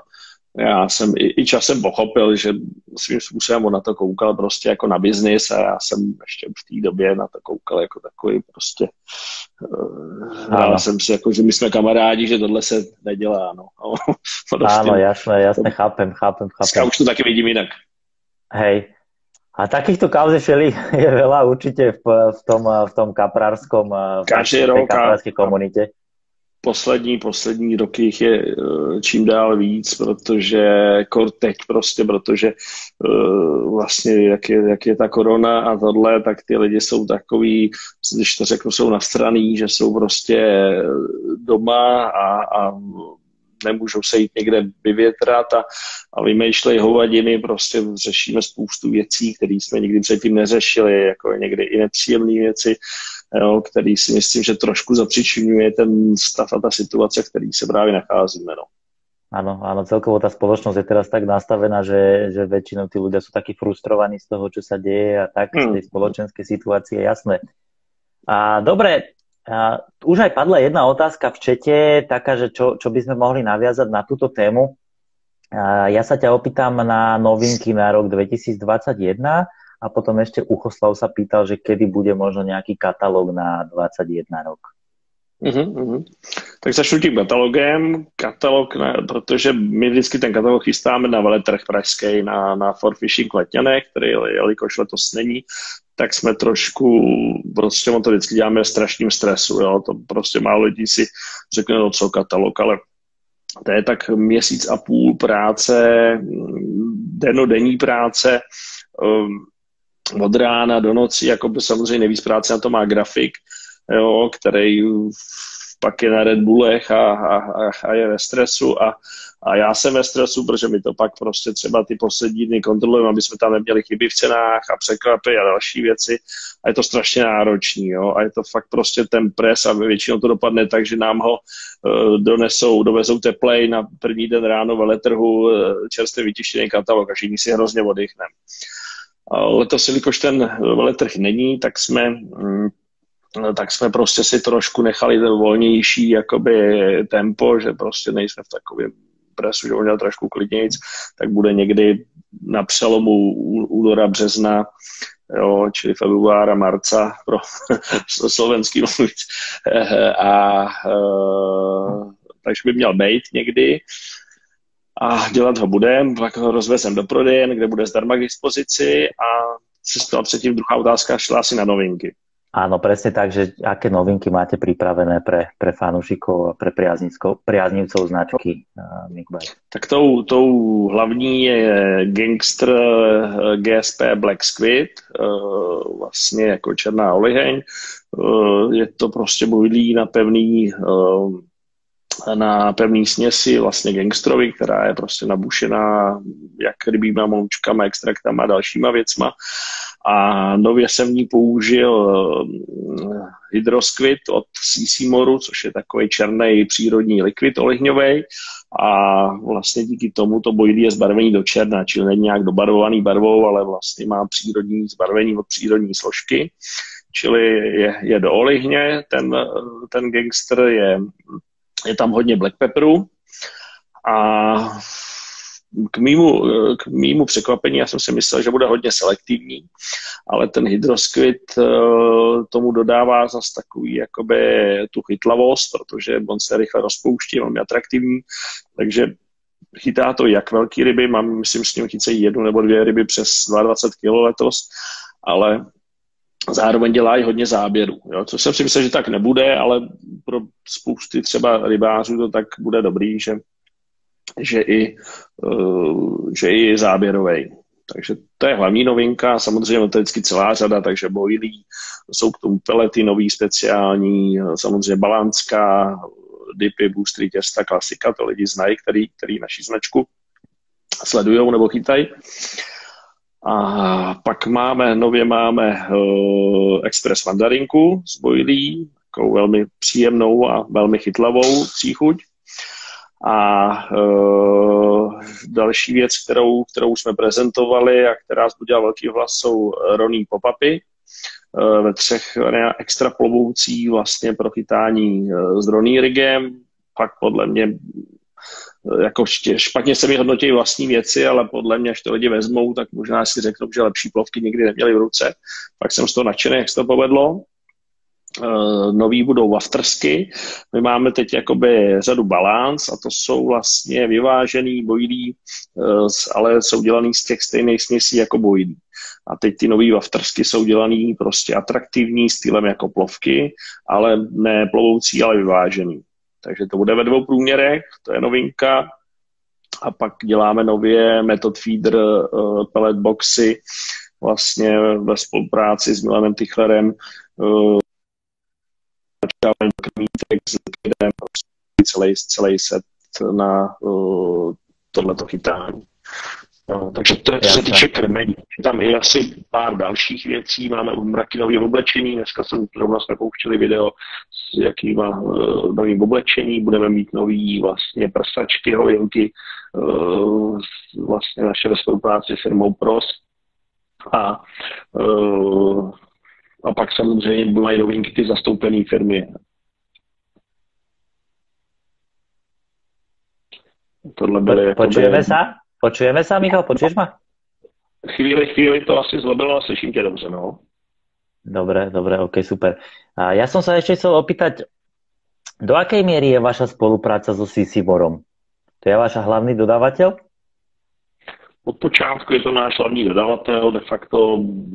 Já jsem i časem pochopil, že svým způsobem on na to koukal prostě jako na biznis a já jsem ještě v té době na to koukal jako takový prostě hrál jsem si jako, že my jsme kamarádi, že tohle se nedělá, no. Áno, jasné, chápem. Dneska už to taky vidím jinak. Hej. A takýchto kauz je veľa určite v tom kaprárskom, v tej kaprárskej komunite. Poslední roky jich je čím dál víc, protože teď prostě, protože vlastně jak je ta korona a tohle, tak ty lidi jsou takový, když to řeknu, jsou nastraný, že jsou prostě doma a nemůžou se jít někde vyvětrat a vymýšlej hovadiny, prostě řešíme spoustu věcí, které jsme nikdy předtím neřešili, jako někdy i nepříjemné věci, jo, který si myslím, že trošku zapříčinuje ten stav a ta situace, v který se právě nacházíme. No. Áno, celkovo tá spoločnosť je teraz tak nastavená, že väčšinou tí ľudia sú takí frustrovaní z toho, čo sa deje a tak z tej spoločenskej situácie, jasné. Dobre, už aj padla jedna otázka v čete, taká, že čo by sme mohli naviazať na túto tému. Ja sa ťa opýtam na novinky na rok 2021 a potom ešte Uchoslav sa pýtal, že kedy bude možno nejaký katalóg na 2021 rok. Tak začnu tím katalog, protože my vždycky ten katalog chystáme na veletrh pražský, na For Fishing Letňané, který jelikož letos není, tak jsme trošku, prostě to vždycky děláme v strašným stresu, jo? To prostě málo lidí si řekne, no co katalog, ale to je tak měsíc a půl práce, dennodenní práce, od rána do noci, jako by samozřejmě nejvíc práce na to má grafik, jo, který pak je na Red Bullech a je ve stresu a já jsem ve stresu, protože my to pak prostě třeba ty poslední dny kontrolujeme, aby jsme tam neměli chyby v cenách a překlepy a další věci a je to strašně náročný, jo, a je to fakt prostě ten pres a většinou to dopadne tak, že nám ho dovezou teplej na první den ráno veletrhu čerstvě vytištěný katalog a všichni si hrozně oddychneme. Letos, jelikož ten veletrh není, tak jsme prostě si trošku nechali ten volnější jakoby tempo, že prostě nejsme v takovém presu, že on měl trošku klidnějc, tak bude někdy na přelomu února, března, jo, čili februára, marca pro slovenský mluvič. Takže by měl být někdy a dělat ho budem, pak ho rozvezem do prodejen, kde bude zdarma k dispozici a předtím druhá otázka šla asi na novinky. Áno, presne tak, že aké novinky máte pripravené pre fanúšikov a pre priaznivcov značky Migbite? Tak tou hlavní je Gangster GSP Black Squid, vlastně jako černá oliheň. Je to prostě bojlí na pevný směsi vlastně gangstrovi, která je prostě nabušená jak rybýma moučkama, extraktama a dalšíma věcma. A nově jsem v ní použil hydrosquid od CC Moru, což je takový černý přírodní likvid olejňový. A vlastně díky tomu to bojlí je zbarvení do černa, čili není nějak dobarvovaný barvou, ale vlastně má přírodní zbarvení od přírodní složky. Čili je do olejně, ten gangster je tam hodně black pepperu a k mýmu překvapení, já jsem si myslel, že bude hodně selektivní, ale ten hydrosquid tomu dodává zase takový jakoby tu chytlavost, protože on se rychle rozpouští, velmi atraktivní, takže chytá to jak velký ryby, myslím s ním chycejí 1 nebo 2 ryby přes 22 kg letos, ale zároveň dělá i hodně záběrů. Jo? Což jsem si myslel, že tak nebude, ale pro spousty třeba rybářů to tak bude dobrý, že i záběrovej. Takže to je hlavní novinka, samozřejmě to je vždycky celá řada, takže boilí, jsou k tomu pelety nový, speciální, samozřejmě balanska, dipy, boostry, těsta, klasika, to lidi znají, který naši značku sledujou nebo chytají. A pak nově máme Express mandarinku z boilí, takovou velmi příjemnou a velmi chytlavou příchuť. A další věc, kterou jsme prezentovali a která vzbudila velký hlas, jsou ronný pop-upy ve 3 extra plovoucí vlastně pro chytání s ronný rigem. Pak podle mě jako špatně se mi hodnotí vlastní věci, ale podle mě, až to lidi vezmou, tak možná si řeknou, že lepší plovky nikdy neměli v ruce. Pak jsem z toho nadšený, jak se to povedlo. Nový budou waftersky. My máme teď jakoby řadu balance a to jsou vlastně vyvážený boilí, ale jsou dělaný z těch stejných směsí jako boilí. A teď ty nový waftersky jsou dělaný prostě atraktivní stylem jako plovky, ale ne plovoucí, ale vyvážený. Takže to bude ve 2 průměrech, to je novinka. A pak děláme nově method feeder pellet boxy vlastně ve spolupráci s Milanem Tichlerem, celý set na tohleto chytání. No, takže to je, co se týče krmení. Tam je asi pár dalších věcí. Máme mraky nových oblečení. Dneska zrovna jsme pouštěli video s jakýma novým oblečení. Budeme mít nový vlastně prsačky, hojenky, vlastně naše ve spolupráci s firmou Pros. A pak samozřejmě mají novinky ty zastoupené firmy. Tohle byly Počujeme sa, Michal? Počuješ ma? Chvíli to asi zlobilo a slyším tě dobře, no. Dobre, ok, super. A ja som sa ešte chcel opýtať, do akej miery je vaša spolupráca so Sisimorom? To je váš hlavný dodávateľ? Od počátku je to náš hlavní dodavatel, de facto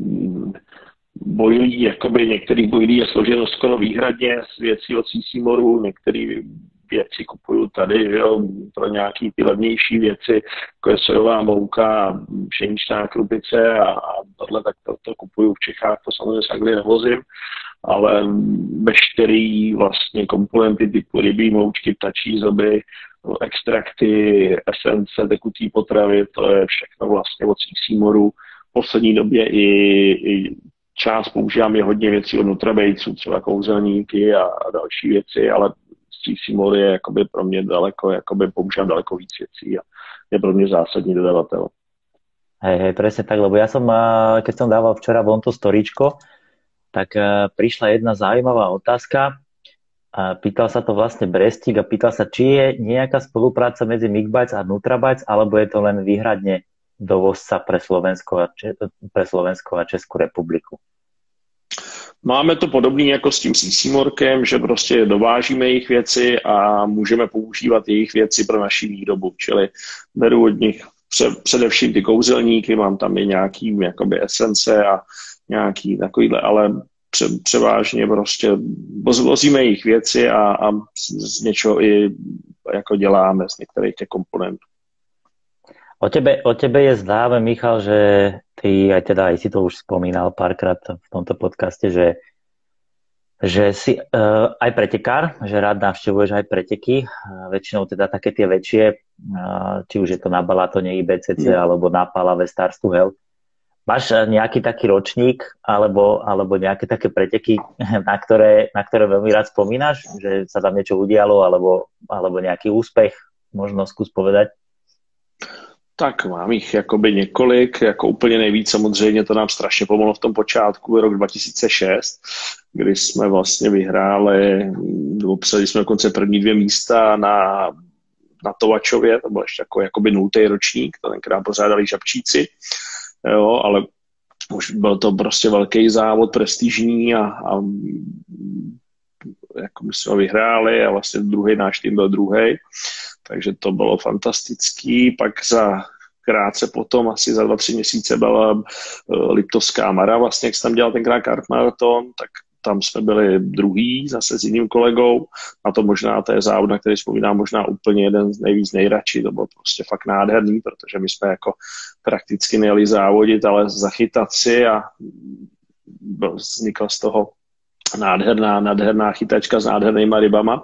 boilí, jakoby některý boilí je složeno skoro výhradně z věcí od Sisimoru, některé věci kupuju tady, jo, pro nějaký ty levnější věci, jako je sojová mouka, pšeničná krupice a tohle, tak to kupuju v Čechách, to samozřejmě z Anglie nevozím, ale veškerý vlastně komponenty typu rybí moučky, ptačí zuby, extrakty, esence, tekutý potravy, to je všechno vlastně od Sisimoru. V poslední době i část používám je hodně věcí od Nutrabejců, třeba kouzelníky a další věci, ale Sisimor je jakoby pro mě daleko, jakoby používám daleko víc věcí a je pro mě zásadní dodavatel. Hej, presne tak, lebo ja som, keď som dával včera von to storíčko, tak prišla jedna zaujímavá otázka. Pýtal sa to vlastne Brestík a pýtal sa, či je nejaká spolupráca medzi Mikbites a Nutrabites, alebo je to len výhradne dovozca pre Slovensko a Českou republiku. Máme to podobný jako s tím Sisimorkem, že prostě dovážíme jejich věci a můžeme používat jejich věci pro naši výrobu. Čili beru od nich především ty kouzelníky, mám tam i nějaký jakoby esence a nějaký takovýhle, ale převážně prostě vozíme jejich věci a z něčeho i jako děláme z některých těch komponentů. O tebe je známe, Michal, že ty, aj si to už spomínal párkrát v tomto podcaste, že si aj pretekár, že rád navštevuješ aj preteky, väčšinou teda také tie väčšie, či už je to na Balatone IBCC alebo na Palave Stars to Hell. Máš nejaký taký ročník alebo nejaké také preteky, na ktoré veľmi rád spomínaš, že sa tam niečo udialo alebo nejaký úspech, možno skús povedať? Tak mám jich jakoby několik, jako úplně nejvíc samozřejmě to nám strašně pomohlo v tom počátku, rok 2006, kdy jsme vlastně vyhráli, obsadili jsme dokonce první 2 místa na Tovačově, to byl ještě jakoby 0. ročník, to tenkrát pořádali Žabčíci, jo, ale už byl to prostě velký závod, prestižní a jako my jsme vyhráli a vlastně druhý náš tým byl druhý. Takže to bylo fantastický. Pak krátce potom, asi za 2-3 měsíce byla Liptovská Mara, vlastně jak jsem tam dělal tenkrát kartmaraton, tak tam jsme byli druhý, zase s jiným kolegou. A to možná, to je závod, na který vzpomínám možná úplně jeden z nejvíc nejradši. To bylo prostě fakt nádherný, protože my jsme jako prakticky nejeli závodit, ale zachytat si a vznikla z toho nádherná chytačka s nádhernýma rybama.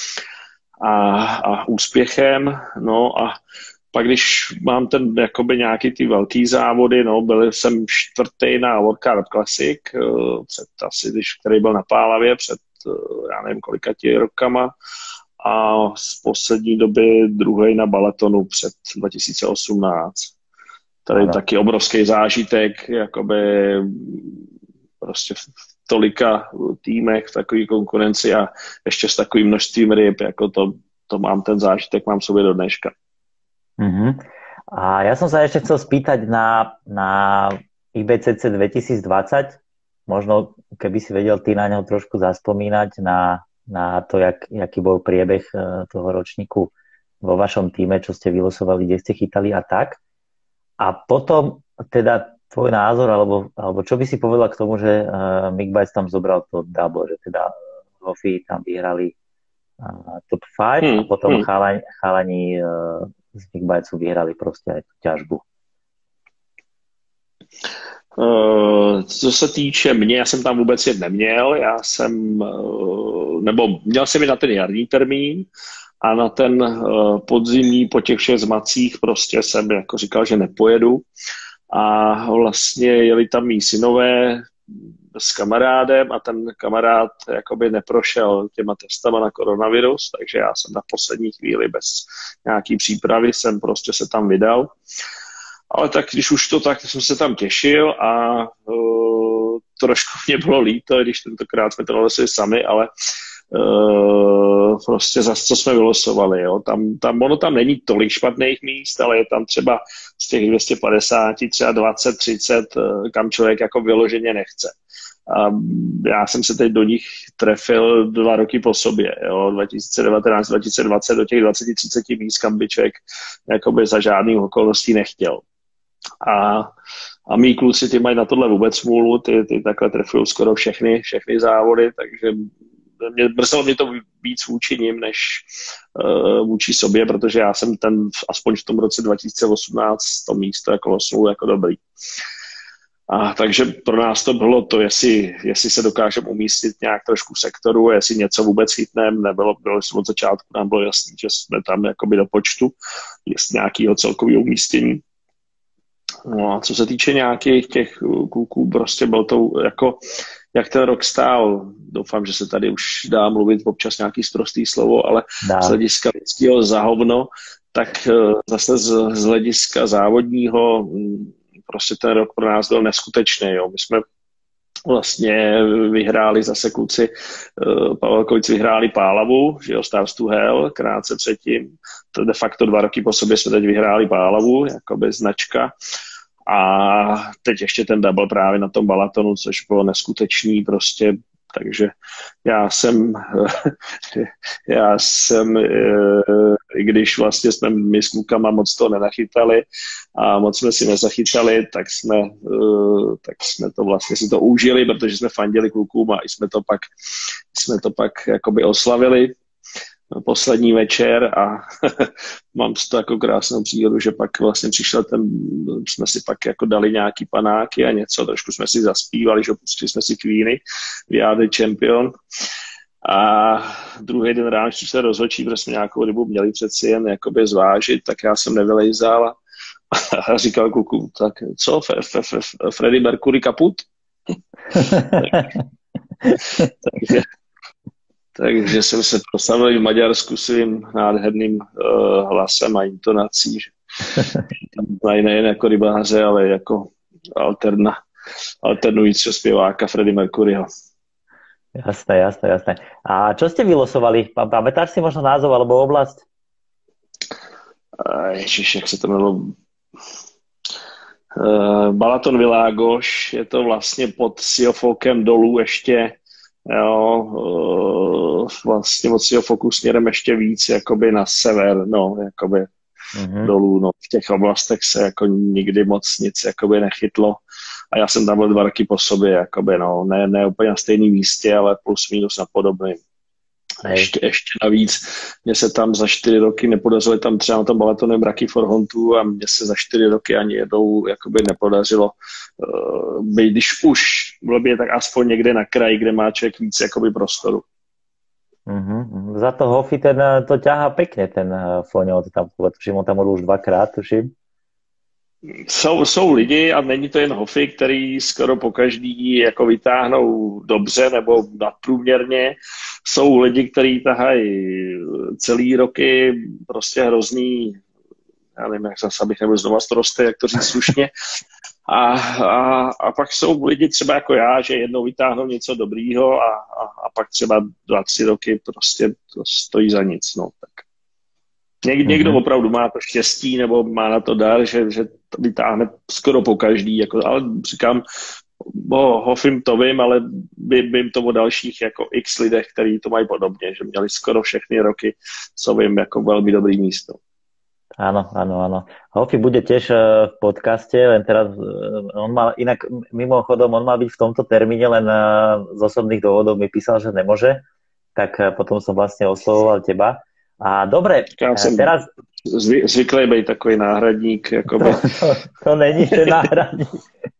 A úspěchem, no a pak když mám ten jakoby nějaký ty velký závody, no byl jsem 4. na World Cup Classic, který byl na Pálavě před, já nevím kolika rokama a z poslední doby 2. na Balatonu před 2018. Tady taky obrovský zážitek, jakoby prostě v tolika týmech, v takové konkurenci a ještě s takovým množstvím ryb, jako to mám ten zážitek, mám v sobě do dneška. Uh-huh. A ja som sa ešte chcel spýtať na IBCC 2020. Možno, keby si vedel ty na ňo trošku zaspomínať, na to, jaký bol priebeh toho ročníku vo vašom týme, čo ste vylosovali, kde ste chytali a tak. A potom teda tvoj názor, alebo čo by si povedal k tomu, že Mick Bites tam zobral to double, že teda Hofi tam vyhrali top 5 a potom chalani z Mick Bicesu vyhrali prostě aj tu ťažbu. Co se týče mě, já jsem tam vůbec jet neměl, měl jsem i na ten jarní termín a na ten podzimní po těch 6 zmacích prostě jsem jako říkal, že nepojedu a vlastně jeli tam mý synové s kamarádem a ten kamarád jakoby neprošel těma testama na koronavirus, takže já jsem na poslední chvíli bez nějaký přípravy jsem prostě se tam vydal. Ale tak když už to tak jsem se tam těšil a trošku mě bylo líto, když tentokrát jsme to nalesli sami, ale prostě zase co jsme vylosovali. Jo. Ono tam není tolik špatných míst, ale je tam třeba z těch 250 třeba 20, 30, kam člověk jako vyloženě nechce. A já jsem se teď do nich trefil 2 roky po sobě, jo, 2019, 2020 do těch 20-30 míst, kam by člověk jakoby za žádných okolností nechtěl. A mý kluci ty mají na tohle vůbec smůlu, ty takhle trefují skoro všechny závody, takže mrzelo mě to víc vůči nim, než vůči sobě, protože já jsem aspoň v tom roce 2018 to místo jako losnul jako dobrý. A takže pro nás to bylo to, jestli se dokážeme umístit nějak trošku v sektoru, jestli něco vůbec chytneme, bylo od začátku, nám bylo jasný, že jsme tam jakoby do počtu, jest nějakého celkového umístění. No a co se týče nějakých těch kluků, prostě bylo to jako, jak ten rok stál, doufám, že se tady už dá mluvit občas nějaký sprostý slovo, ale z hlediska lidského za hovno, tak zase z hlediska závodního prostě ten rok pro nás byl neskutečný. Jo. My jsme vlastně vyhráli zase kluci, Pavel Kojic vyhráli Pálavu, že jo, Stars to Hell, krátce předtím. To de facto 2 roky po sobě jsme teď vyhráli Pálavu, jakoby značka. A teď ještě ten double právě na tom Balatonu, což bylo neskutečný prostě. Takže já jsem i když vlastně jsme my s klukama moc toho nenachytali a moc jsme si nezachytali, tak jsme to vlastně si to užili, protože jsme fandili klukům a jsme to pak jakoby oslavili poslední večer a mám z toho jako krásnou příhodu, že pak vlastně jsme si pak jako dali nějaký panáky a něco, trošku jsme si zaspívali, že pustili jsme si Queeny, We Are the Champion a druhý den ráno, když se rozhodčí, protože jsme nějakou dobu měli přeci jen jakoby zvážit, tak já jsem nevylejzal a říkal kluku, tak co, Freddie Mercury kaput? Takže jsem se proslavil v Maďarsku svým nádherným hlasem a intonací, že tam znají nejen jako rybáře, ale jako alternujícího zpěváka Freddie Mercuryho. Jasné. A čo ste vylosovali? Pamätáš si možno názov alebo oblasť? Ježiš, jak se to jmenovalo? Balaton Világos, je to vlastně pod Siofokem dolů ještě, jo, vlastně od Siofoku směrem ještě víc, jakoby na sever, no, jakoby dolů, no, v těch oblastech se jako nikdy moc nic jakoby nechytlo a já jsem tam byl 2 roky po sobě, jakoby, no, ne úplně na stejným místě, ale plus minus na podobným. Ještě navíc, mně se tam za 4 roky nepodařilo, tam třeba na tom Balatonem Rocky for Hontu a mně se za 4 roky ani jednou jakoby nepodařilo být, když už bylo by tak aspoň někde na kraji, kde má člověk víc jakoby prostoru. Za to Hofi to ťahá pekne, ten Foňo, tam, tuším, on tam už 2krát, tuším. Jsou lidi, a není to jen Hofi, který skoro pokaždý jako vytáhnou dobře nebo nadprůměrně. Jsou lidi, kteří tahají celý roky prostě hrozný, já nevím, jak zase, abych nebyl znova sprostý, jak to říct slušně. A pak jsou lidi třeba jako já, že jednou vytáhnou něco dobrýho a pak třeba 2-3 roky prostě to stojí za nic. No, tak. Někdo opravdu má to štěstí nebo má na to dar, že to vytáhne skoro po každý, jako, ale říkám, Hofim to vím, ale vím to o dalších jako x lidech, kteří to mají podobně, že měli skoro všechny roky, co vím, jako velmi dobrý místo. Áno. Hofi bude tiež v podcaste, len teraz on mal, inak mimochodom, on mal byť v tomto termíne, len z osobných dôvodov mi písal, že nemôže, tak potom som vlastne oslovoval teba. A dobre, teraz... Zvyklý být takový náhradník. Jakoby. To není, že náhradník.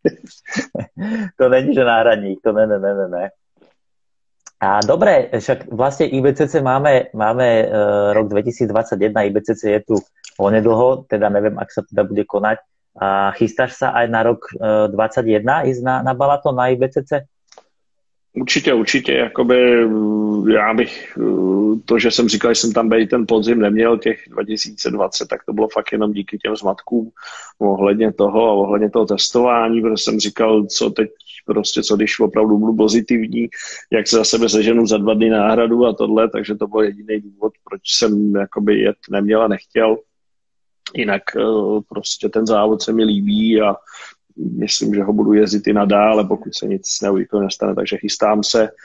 To ne. A dobre, však vlastne IBCC máme rok 2021, IBCC je tu onedlho, teda neviem, ak sa teda bude konať. A chystáš sa aj na rok 2021 ísť na Balaton, na IBCC? Určitě, jakoby já bych to, že jsem říkal, že jsem tam být ten podzim neměl, těch 2020, tak to bylo fakt jenom díky těm zmatkům ohledně toho a ohledně toho testování, protože jsem říkal, co teď prostě, co když opravdu budu pozitivní, jak se za sebe seženu za 2 dny náhradu a tohle, takže to byl jediný důvod, proč jsem jakoby jet neměl a nechtěl. Jinak prostě ten závod se mi líbí a myslím, že ho budu jezdit i nadále, pokud se nic neobvyklého nestane, takže chystám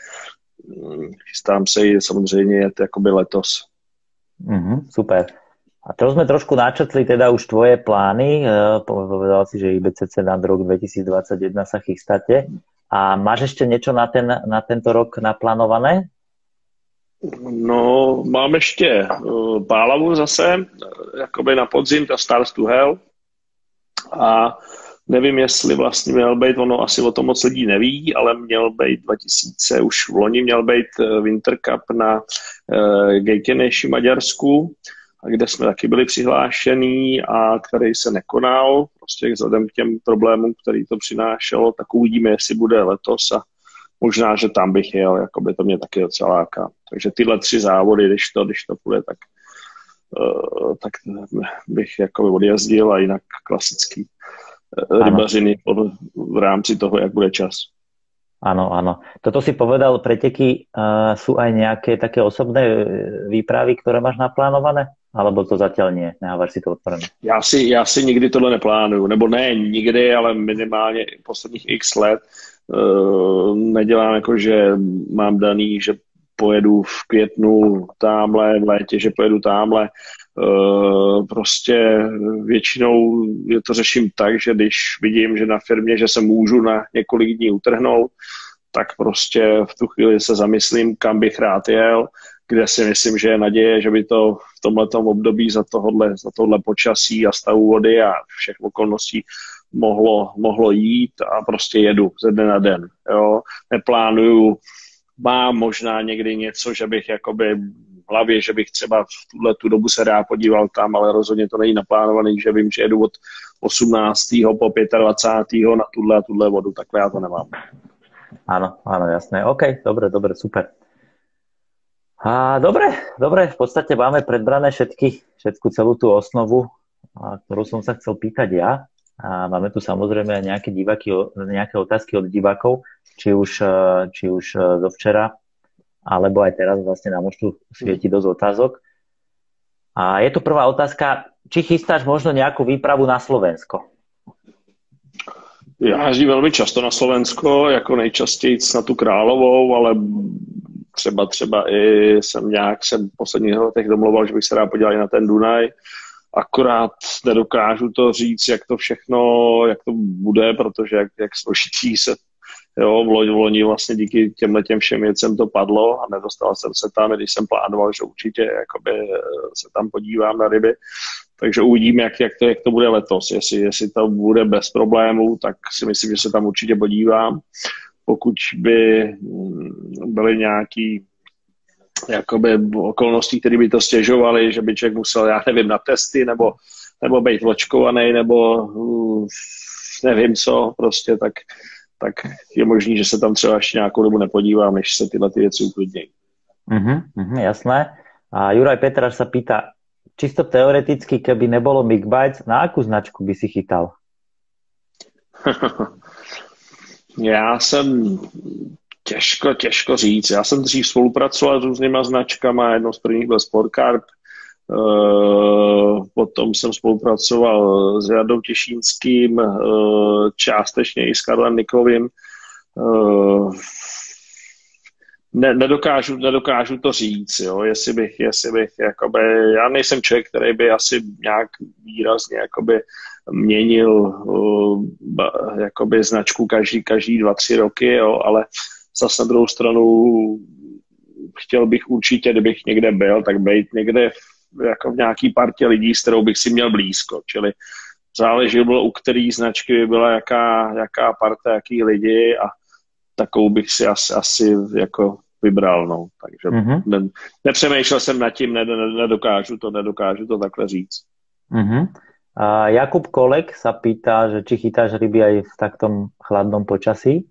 se i samozřejmě jet jakoby letos. Super. A to sme trošku načrtli teda už tvoje plány. Povedal si, že IBCC na rok 2021 sa chystáte. A máš ešte niečo na tento rok naplánované? No, mám ještě Pálavu zase, jakoby na podzim, ta Stars to Hell. A nevím, jestli vlastně měl být, ono asi o tom moc lidí neví, ale měl být 2000, už v loni měl být Winter Cup na Gejkeneši Maďarsku, kde jsme taky byli přihlášení a který se nekonal, prostě vzhledem k těm problémům, který to přinášelo, tak uvidíme, jestli bude letos a možná, že tam bych jel, jakoby to mě taky docela láká. Takže tyhle 3 závody, když to půjde, tak bych jakoby odjezdil a jinak klasický rybařiny v rámci toho, jak bude čas. Áno. Toto si povedal, preteky sú aj nejaké také osobné výpravy, ktoré máš naplánované? Alebo to zatiaľ nie? Nehávaš si to otvorené? Já si nikdy tohle neplánuju. Nebo ne nikdy, ale minimálně posledních x let nedělám jako, že mám daný, že pojedu v květnu támhle, v létě, že pojedu támhle. Prostě většinou to řeším tak, že když vidím, že na firmě, že se můžu na několik dní utrhnout, tak prostě v tu chvíli se zamyslím, kam bych rád jel, kde si myslím, že je naděje, že by to v tomhletom období za tohle počasí a stavu vody a všech okolností mohlo jít a prostě jedu ze dne na den. Jo? Neplánuju, mám možná někdy něco, že bych jakoby v hlavě, že bych třeba v tu dobu se rád podíval tam, ale rozhodně to není naplánovaný, že vím, že jedu od 18. po 25. na tuhle vodu, takhle já to nemám. Áno, jasné. OK, dobre, super. A dobre, v podstate máme predbrané všetku celú tú osnovu, ktorú som sa chcel pýtať ja. A máme tu samozrejme aj nejaké otázky od divákov, či už zo včera, alebo aj teraz vlastne nám už tu svieti dosť otázok. A je tu prvá otázka, či chystáš možno nejakú výpravu na Slovensko? Já jezdím velmi často na Slovensko, jako nejčastěji na tu Královou, ale třeba i jsem v posledních letech domlouval, že bych se rád podíval i na ten Dunaj. Akorát nedokážu to říct, jak to bude, protože jak složitý se v loni vlastně díky těm všem věcem to padlo a nedostal jsem se tam, když jsem plánoval, že určitě jakoby se tam podívám na ryby. Takže uvidíme, jak to bude letos. Jestli to bude bez problémů, tak si myslím, že se tam určitě podívám. Pokud by byly nějaký jakoby okolnosti, které by to stěžovaly, že by člověk musel, já nevím, na testy, nebo být očkovaný, nebo nevím co, prostě, tak je možný, že se tam třeba ještě nějakou dobu nepodívám, než se tyhle věci uklidnějí. Jasné. A Juraj Petráš sa pýta, čisto teoreticky, keby nebolo Big Bites, na akú značku by si chytal? Já jsem těžko říct. Já jsem dřív spolupracoval s různýma značkama, jednou z prvních byl Sportcarp, potom jsem spolupracoval s Jardou Těšínským, částečně i s Karlem Niklovým. Nedokážu to říct, jo, jestli bych jakoby, já nejsem člověk, který by asi nějak výrazně jakoby měnil jakoby značku každý 2-3 roky, jo, ale zase na druhou stranu chtěl bych určitě, kdybych někde byl, tak být někde jako v nějaký partě lidí, s kterou bych si měl blízko, čili záleží bylo, u který značky by byla jaká parta, jaký lidi a takovou bych si asi jako vybral, no. Takže nepřemýšlel jsem nad tím, nedokážu to takhle říct. A Jakub Kolek sa pýta, že či chytáš ryby aj v taktom chladnom počasí?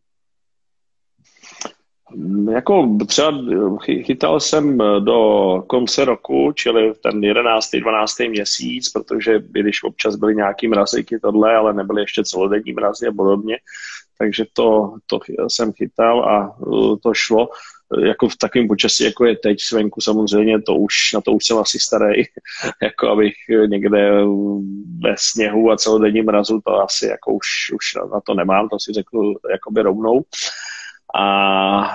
Jako třeba chytal jsem do konce roku, čili ten 11. 12. měsíc, protože když občas byly nějaký mrazíky tohle, ale nebyly ještě celodenní mrazy a podobně, takže to jsem chytal a to šlo. Jako v takovém počasí, jako je teď svenku, samozřejmě na to už jsem asi starý, jako abych někde bez sněhu a celodenní mrazu, to asi jako už na to nemám, to si řeknu jakoby rovnou. A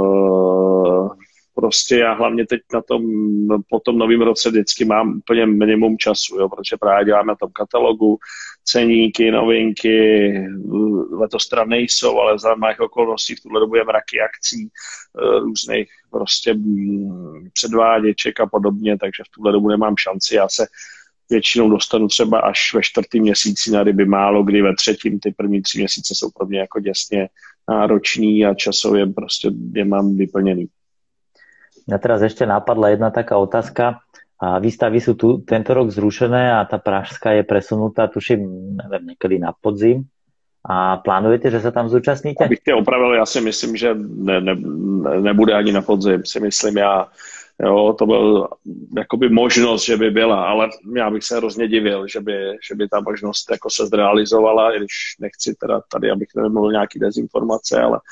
prostě já hlavně teď po tom novém roce vždycky mám úplně minimum času, jo, protože právě dělám na tom katalogu ceníky, novinky, letos teda nejsou, ale za mých okolností v tuhle dobu je mraky akcí, různých prostě předváděček a podobně, takže v tuhle dobu nemám šanci, já se většinou dostanu třeba až ve 4. měsíci na ryby, málo kdy ve 3. Ty první 3 měsíce jsou pro mě jako děsně náročný a časově prostě je mám vyplněný. Mňa teraz ešte napadla jedna taká otázka. Výstavy sú tu tento rok zrušené a tá pražská je presunutá, tuším, neviem, niekedy na podzim. A plánujete, že sa tam zúčastníte? Abych tě opravil, já si myslím, že nebude ani na podzim, si myslím já. Jo, to byl jakoby možnost, že by byla, ale já bych se hrozně divil, že by ta možnost jako se zrealizovala, i když nechci teda tady, abych nemluvil nějaký dezinformace, ale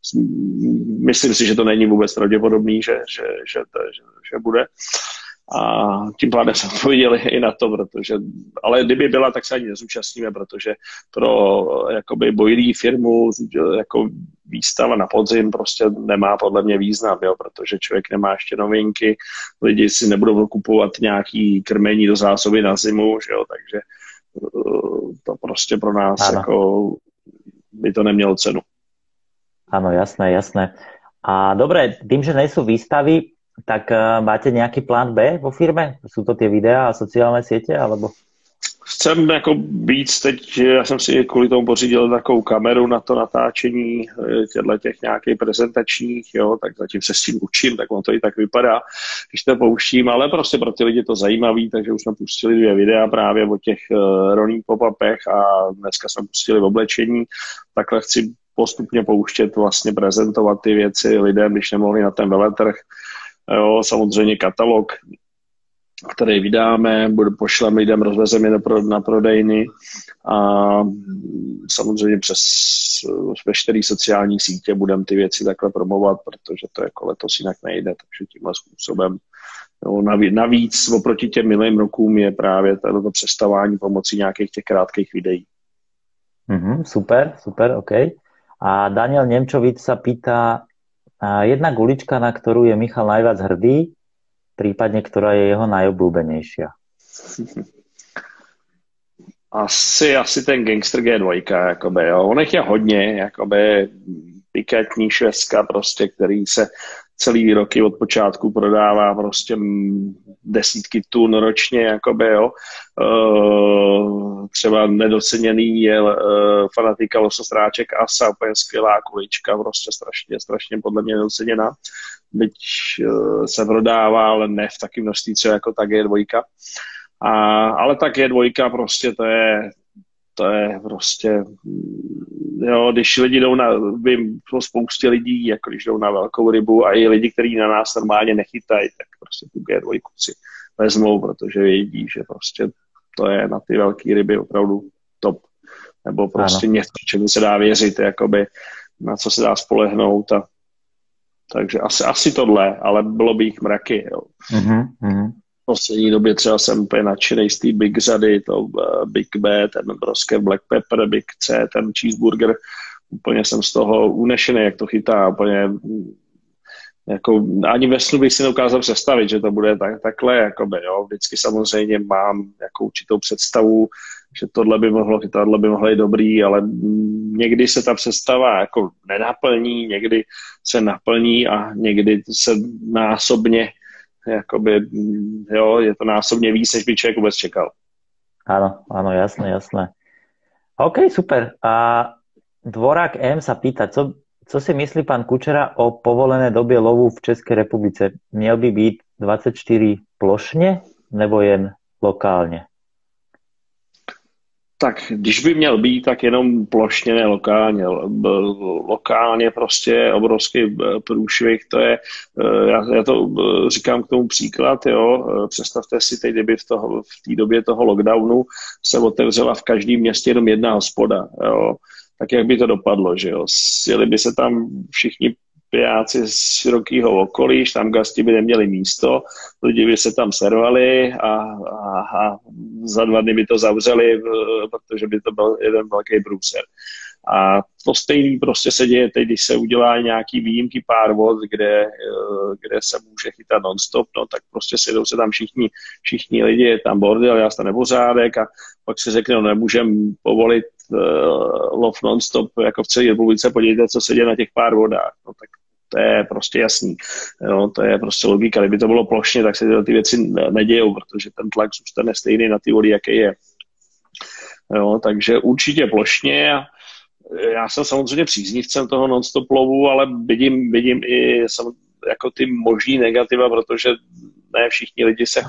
myslím si, že to není vůbec pravděpodobný, že bude. A tím pádem jsme odpověděli i na to, ale kdyby byla, tak se ani nezúčastníme, protože pro jakoby bojlí firmu jako výstava na podzim prostě nemá podle mě význam, jo, protože člověk nemá ještě novinky, lidi si nebudou kupovat nějaký krmení do zásoby na zimu, že jo, takže to prostě pro nás jako by to nemělo cenu. Áno, jasné. A dobre, tým, že nejsú výstavy, tak máte nějaký plán B vo firme? Jsou to ty videa a sociální sítě, alebo? Chcem jako víc teď, já jsem si kvůli tomu pořídil takovou kameru na to natáčení těch nějakých prezentačních, jo, tak zatím se s tím učím, tak on to i tak vypadá, když to pouštím, ale prostě pro ty lidi to zajímavý, takže už jsme pustili 2 videa právě o těch rolling pop-upech a dneska jsme pustili v oblečení, takhle chci postupně pouštět, vlastně prezentovat ty věci lidem, když nemohli na ten veletrh. Jo, samozřejmě katalog, který vydáme, pošleme lidem, rozvezeme na prodejny a samozřejmě přes veškeré sociální sítě budeme ty věci takhle promovat, protože to jako letos jinak nejde, takže tímhle způsobem. Jo, navíc oproti těm minulým rokům je právě to představování pomocí nějakých těch krátkých videí. Super, OK. A Daniel Nemčovič sa pýta, jedna gulička, na ktorú je Michal najviac hrdý, prípadne ktorá je jeho najobľúbenejšia? Asi ten Gangster G2, jakoby, jo. On je hodně, jakoby pikantní švestka, prostě, který se celý roky od počátku prodává prostě desítky tun ročně, jakoby, jo. Třeba nedoceněný je fanatika losostráček Asa, úplně skvělá kulička, prostě strašně podle mě nedoceněná. Byť se prodává, ale ne v takém množství třeba jako ta G2. Ale ta G2 prostě to je prostě, jo, když lidi jdou vím o spoustě lidí, jako když jdou na velkou rybu a i lidi, kteří na nás normálně nechytají, tak prostě tu G2 si vezmou, protože vědí, že prostě to je na ty velké ryby opravdu top. Nebo prostě něco, čemu se dá věřit, jakoby, na co se dá spolehnout. Takže asi tohle, ale bylo by jich mraky. Jo. V poslední době třeba jsem úplně nadšenej z té Big řady, to Big B, ten broské Black Pepper, Big C, ten cheeseburger. Úplně jsem z toho unešený, jak to chytá. Úplně, jako, ani ve snu bych si neukázal představit, že to bude takhle. Jakoby, jo. Vždycky samozřejmě mám jako určitou představu, že tohle by mohlo být dobrý, ale někdy se ta představa jako nenaplní, někdy se naplní a někdy se násobně jakoby, jo, je to násobně víc, než by člověk vůbec čekal. Áno, jasné. OK, super. A Dvorák M sa pýta, co si myslí pán Kučera o povolené době lovu v České republice? Měl by být 24 plošně nebo jen lokálně? Tak když by měl být, tak jenom plošně, ne lokálně. Lokálně prostě obrovský průšvih, to je, já to říkám k tomu příklad, jo, představte si teď, kdyby v té době toho lockdownu se otevřela v každém městě jenom jedna hospoda, jo, tak jak by to dopadlo, že jo, sjeli by se tam všichni pijáci z širokého okolí, štamgasti by neměli místo, lidi by se tam servali a za 2 dny by to zavřeli, protože by to byl jeden velký průser. A to stejný prostě se děje teď, když se udělá nějaký výjimky pár vod, kde se může chytat non-stop, no tak prostě sedou se tam všichni lidi, je tam bordel, já tam nepořádek a pak se řekne, no nemůžem povolit lov non-stop jako v celé republice, podívejte, co se děje na těch pár vodách, no tak to je prostě jasný. Jo, to je prostě logika. Kdyby to bylo plošně, tak se ty věci nedějou, protože ten tlak zůstane stejný na ty vody, jaký je. Jo, takže určitě plošně. Já jsem samozřejmě příznivcem toho non-stop lovu, ale vidím i jako ty možný negativa, protože ne všichni lidi se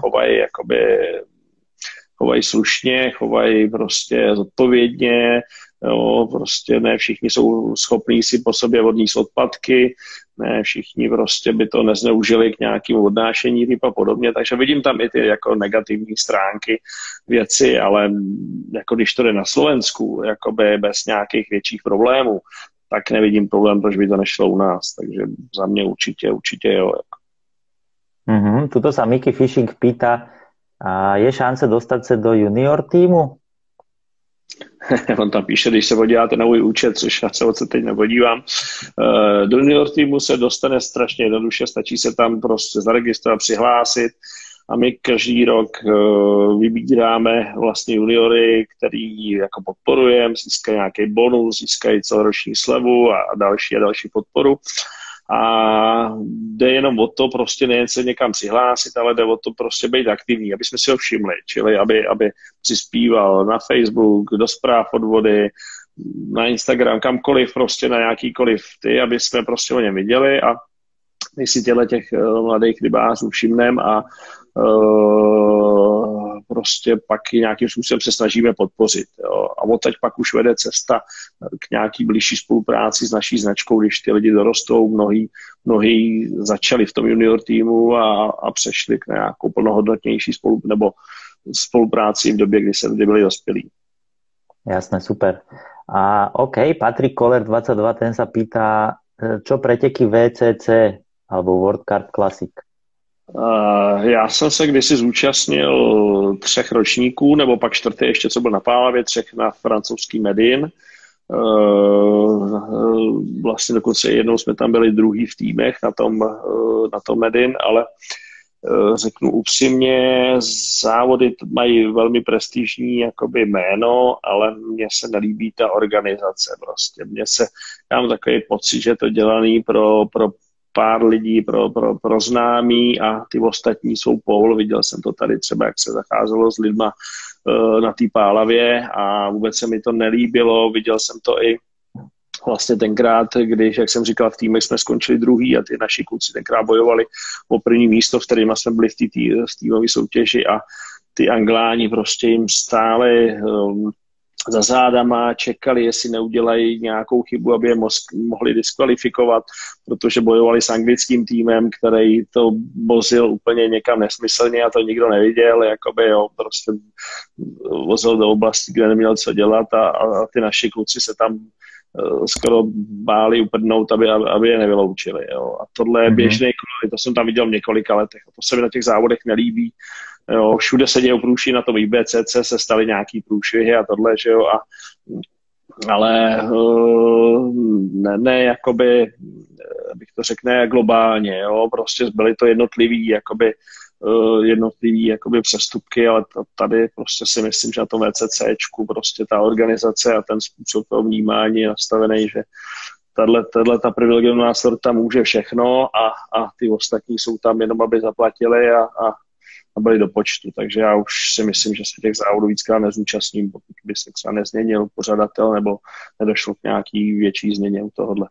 chovají slušně, chovají prostě zodpovědně, jo, prostě ne všichni jsou schopní si po sobě odníst odpadky, ne všichni prostě by to nezneužili k nějakému odnášení ryb a podobně, takže vidím tam i ty jako negativní stránky věci, ale jako když to jde na Slovensku, jakoby bez nějakých větších problémů, tak nevidím problém, proč by to nešlo u nás, takže za mě určitě jo. Tuto sa Mickey Fishing pýta, a je šance dostat se do junior týmu? On tam píše, když se podíváte na můj účet, což já se teď nepodívám. Do junior týmu se dostane strašně jednoduše, stačí se tam prostě zaregistrovat, přihlásit a my každý rok vybíráme vlastně juniory, který jako podporujeme, získají nějaký bonus, získají celoroční slevu a další podporu. A jde jenom o to prostě nejen se někam přihlásit, ale jde o to prostě být aktivní, aby jsme si ho všimli, čili aby přispíval na Facebook, do zpráv od vody, na Instagram, kamkoliv, prostě na jakýkoliv aby jsme prostě o něm viděli a my si těch mladých rybářů všimneme a prostě pak i nějakým způsobem se snažíme podpořit. Jo. A odteď pak už vede cesta k nějaký blížší spolupráci s naší značkou, když ty lidi dorostou, mnohí začali v tom junior týmu a přešli k nějakou plnohodnotnější spolupráci v době, kdy byli dospělí. Jasné, super. A OK, Patrik Koller 22, ten sa pýta, čo preteky VCC alebo World Kart Classic? Já jsem se kdysi zúčastnil 3 ročníků, nebo pak 4. ještě, co byl na Pálavě, 3 na francouzský Medin. Vlastně dokonce jednou jsme tam byli druhý v týmech na tom Medin, ale řeknu upřímně, závody mají velmi prestižní jakoby jméno, ale mně se nelíbí ta organizace prostě. Já mám takový pocit, že je to dělaný pro pár lidí, pro známí a ty ostatní jsou poul. Viděl jsem to tady třeba, jak se zacházelo s lidma na té Pálavě a vůbec se mi to nelíbilo. Viděl jsem to i vlastně tenkrát, když, jak jsem říkal, v týmech jsme skončili druhý a ty naši kluci tenkrát bojovali o první místo, v kterým jsme byli v té týmové soutěži a ty Angláni prostě jim stále za zádama, čekali, jestli neudělají nějakou chybu, aby je mohli diskvalifikovat, protože bojovali s anglickým týmem, který to vozil úplně někam nesmyslně a to nikdo neviděl, jakoby jo, prostě vozil do oblasti, kde neměl co dělat a ty naši kluci se tam skoro báli uprdnout, aby je nevyloučili. Jo. A tohle je běžný krok, to jsem tam viděl v několika letech. A to se mi na těch závodech nelíbí. Jo. Všude se dějou průšvihy, na tom IBCC se staly nějaký průšvihy a tohle, že jo. Ale ne jakoby, bych to řekl, ne globálně, jo. Prostě byly to jednotlivý jakoby přestupky, ale tady prostě si myslím, že na tom VCCčku prostě ta organizace a ten způsob toho vnímání je nastavený, že ta privilegovaná sorta může všechno a ty ostatní jsou tam jenom, aby zaplatili a byli do počtu. Takže já už si myslím, že se těch závodů víckrát nezúčastním, pokud by se třeba nezměnil pořadatel nebo nedošlo k nějaký větší změně u tohohle.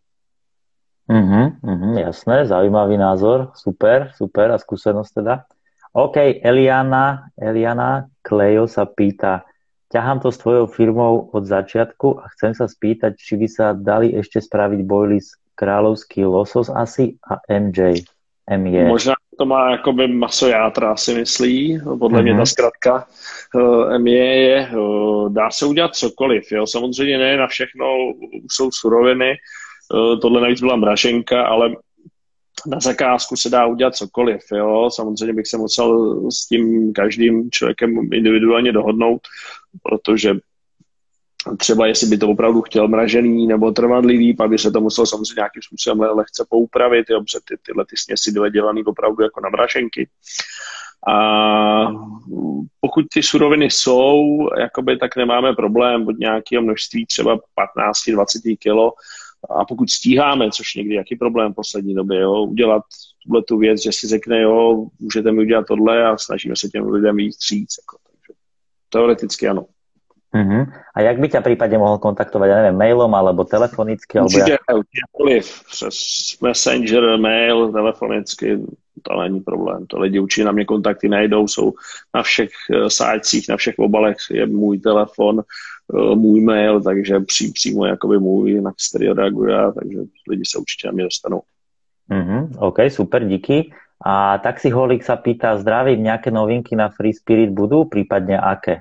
Jasné, zaujímavý názor, super a skúsenosť teda. OK, Eliana Klejo sa pýta, ťahám to s tvojou firmou od začiatku a chcem sa spýtať, či by sa dali ešte spraviť bojlis kráľovský losos asi a MJ. Možná to má jakoby masojátra, si myslí. Podle mě ta zkratka MJ je, dá se udělat cokoliv. Jo? Samozřejmě ne na všechno jsou suroviny. Tohle navíc byla mraženka, ale na zakázku se dá udělat cokoliv. Jo? Samozřejmě bych se musel s tím každým člověkem individuálně dohodnout, protože třeba jestli by to opravdu chtěl mražený nebo trvanlivý, pak by se to muselo samozřejmě nějakým způsobem lehce poupravit, jo, protože tyhle směsi byly dělaný opravdu jako na mraženky. A pokud ty suroviny jsou, jakoby, tak nemáme problém od nějakého množství třeba 15-20 kilo. A pokud stíháme, což někdy jaký problém v poslední době, jo, udělat tu věc, že si řekne, jo, můžete mi udělat tohle a snažíme se těm lidem víc říct. Jako, takže teoreticky ano. A jak by ťa prípadne mohol kontaktovať, ja neviem, mailom alebo telefonicky? Určitě přes Messenger, mail, telefonicky, to není problém. To lidi určitě na mě kontakty najdou, jsou na všech sáčcích, na všech obalech je můj telefon, můj mail, takže přímo jakoby můj, na který reaguje, takže lidi se určitě na mě dostanou. OK, super, díky. A Taxi Holik sa pýta, zdravím, nejaké novinky na Free Spirit budú, prípadne aké?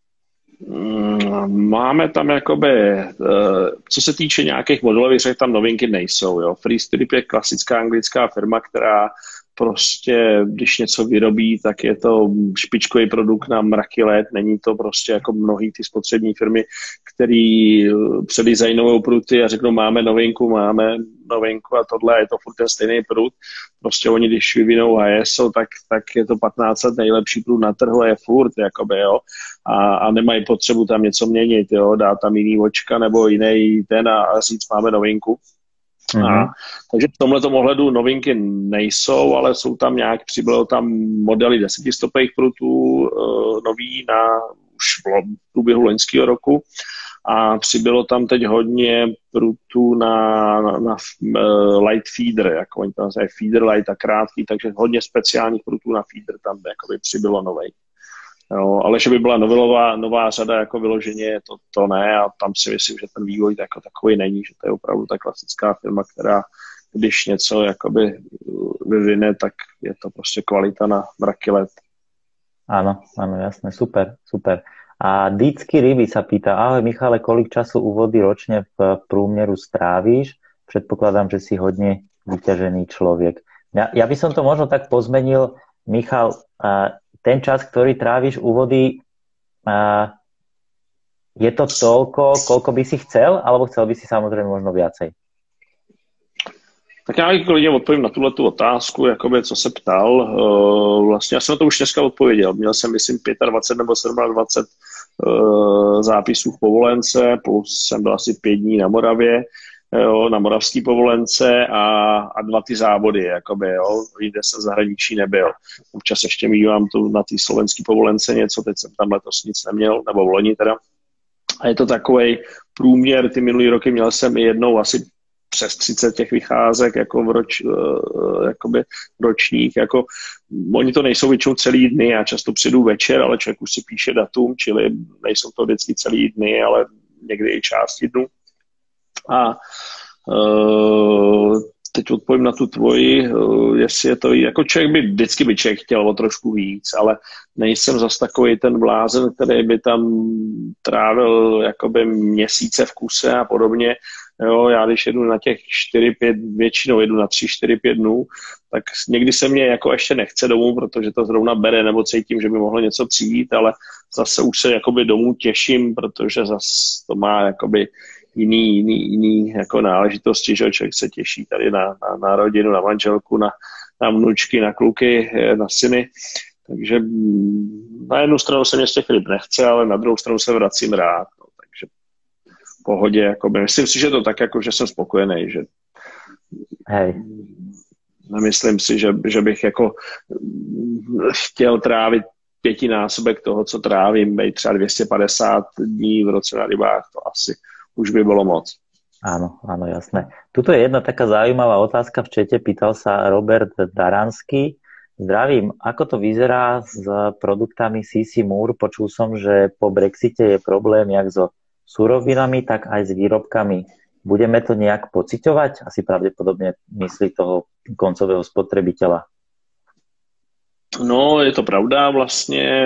Máme tam jakoby, co se týče nějakých modelových řek, tam novinky nejsou. Jo. Free Spirit je klasická anglická firma, která prostě, když něco vyrobí, tak je to špičkový produkt na mraky let. Není to prostě jako mnohý ty spotřební firmy, který předizajnují pruty a řeknou, máme novinku a tohle, je to furt ten stejný prut. Prostě oni, když vyvinou HSO, tak je to 15 let nejlepší prut na trhu, je furt, jakoby, jo. A nemají potřebu tam něco měnit, jo. Dá tam jiný očka nebo jiný ten a říct, máme novinku. Takže v tomhletom ohledu novinky nejsou, ale jsou tam přibylo tam modely 10stopých prutů nový už v průběhu loňského roku a přibylo tam teď hodně prutů na light feeder, jako oni to nazývají feeder light a krátký, takže hodně speciálních prutů na feeder tam jakoby přibylo novej. Jo, ale že by byla nová řada jako vyloženě, to ne a tam si myslím, že ten vývoj jako takový není, že to je opravdu ta klasická firma, která když něco jakoby vyvine, tak je to prostě kvalita na mraky let. Áno, jasné, super. A Dícky Ryby sa pýta, ahoj Michale, kolik času u vody ročne v průměru strávíš? Predpokladám, že si hodne vyťažený človek. Ja by som to možno tak pozmenil, Michal, ten čas, ktorý tráviš u vody, je to toľko, koľko by si chcel, alebo chcel by si samozrejme možno viacej? Tak já klidně odpovím na tuhletu otázku, jakoby, co se ptal. Vlastně já jsem na to už dneska odpověděl. Měl jsem, myslím, 25 nebo 27 zápisů v povolence, plus jsem byl asi 5 dní na Moravě, jo, na moravský povolence a 2 ty závody, jakoby, jo, jinde jsem v zahraničí nebyl. Občas ještě mívám tu na té slovenský povolence něco, teď jsem tam letos nic neměl, nebo v loni teda. A je to takovej průměr, ty minulý roky měl jsem i jednou asi přes 30 těch vycházek jako jakoby ročních. Jako, oni to nejsou většinou celý dny, já často přijdu večer, ale člověk už si píše datum, čili nejsou to vždycky celý dny, ale někdy i části dnu. A teď odpovím na tu tvoji, jestli je to, jako člověk vždycky by člověk chtěl o trošku víc, ale nejsem zas takový ten blázen, který by tam trávil jakoby měsíce v kuse a podobně. Jo, já když jedu na těch 4-5, většinou jedu na 3-4-5 dnů, tak někdy se mě jako ještě nechce domů, protože to zrovna bere, nebo cítím, že by mohlo něco přijít, ale zase už se jakoby domů těším, protože zase to má jakoby jiný jako náležitosti, že člověk se těší tady na rodinu, na manželku, na vnučky, na kluky, na syny. Takže na jednu stranu se mě z těch ryb nechce, ale na druhou stranu se vracím rád. No, takže v pohodě. Jakoby. Myslím si, že to tak, jako, že jsem spokojený. Že Hej. Nemyslím si, že bych jako chtěl trávit 5násobek toho, co trávím, být třeba 250 dní v roce na rybách, to asi už by bylo moc. Áno, jasné. Tuto je jedna taká zaujímavá otázka v čete, pýtal sa Robert Daranský. Zdravím, ako to vyzerá s produktami CC Moore? Počul som, že po Brexite je problém jak so surovinami, tak aj s výrobkami. Budeme to nejak pociťovať? Asi pravdepodobne myslí toho koncového spotrebiteľa. No, je to pravda, vlastně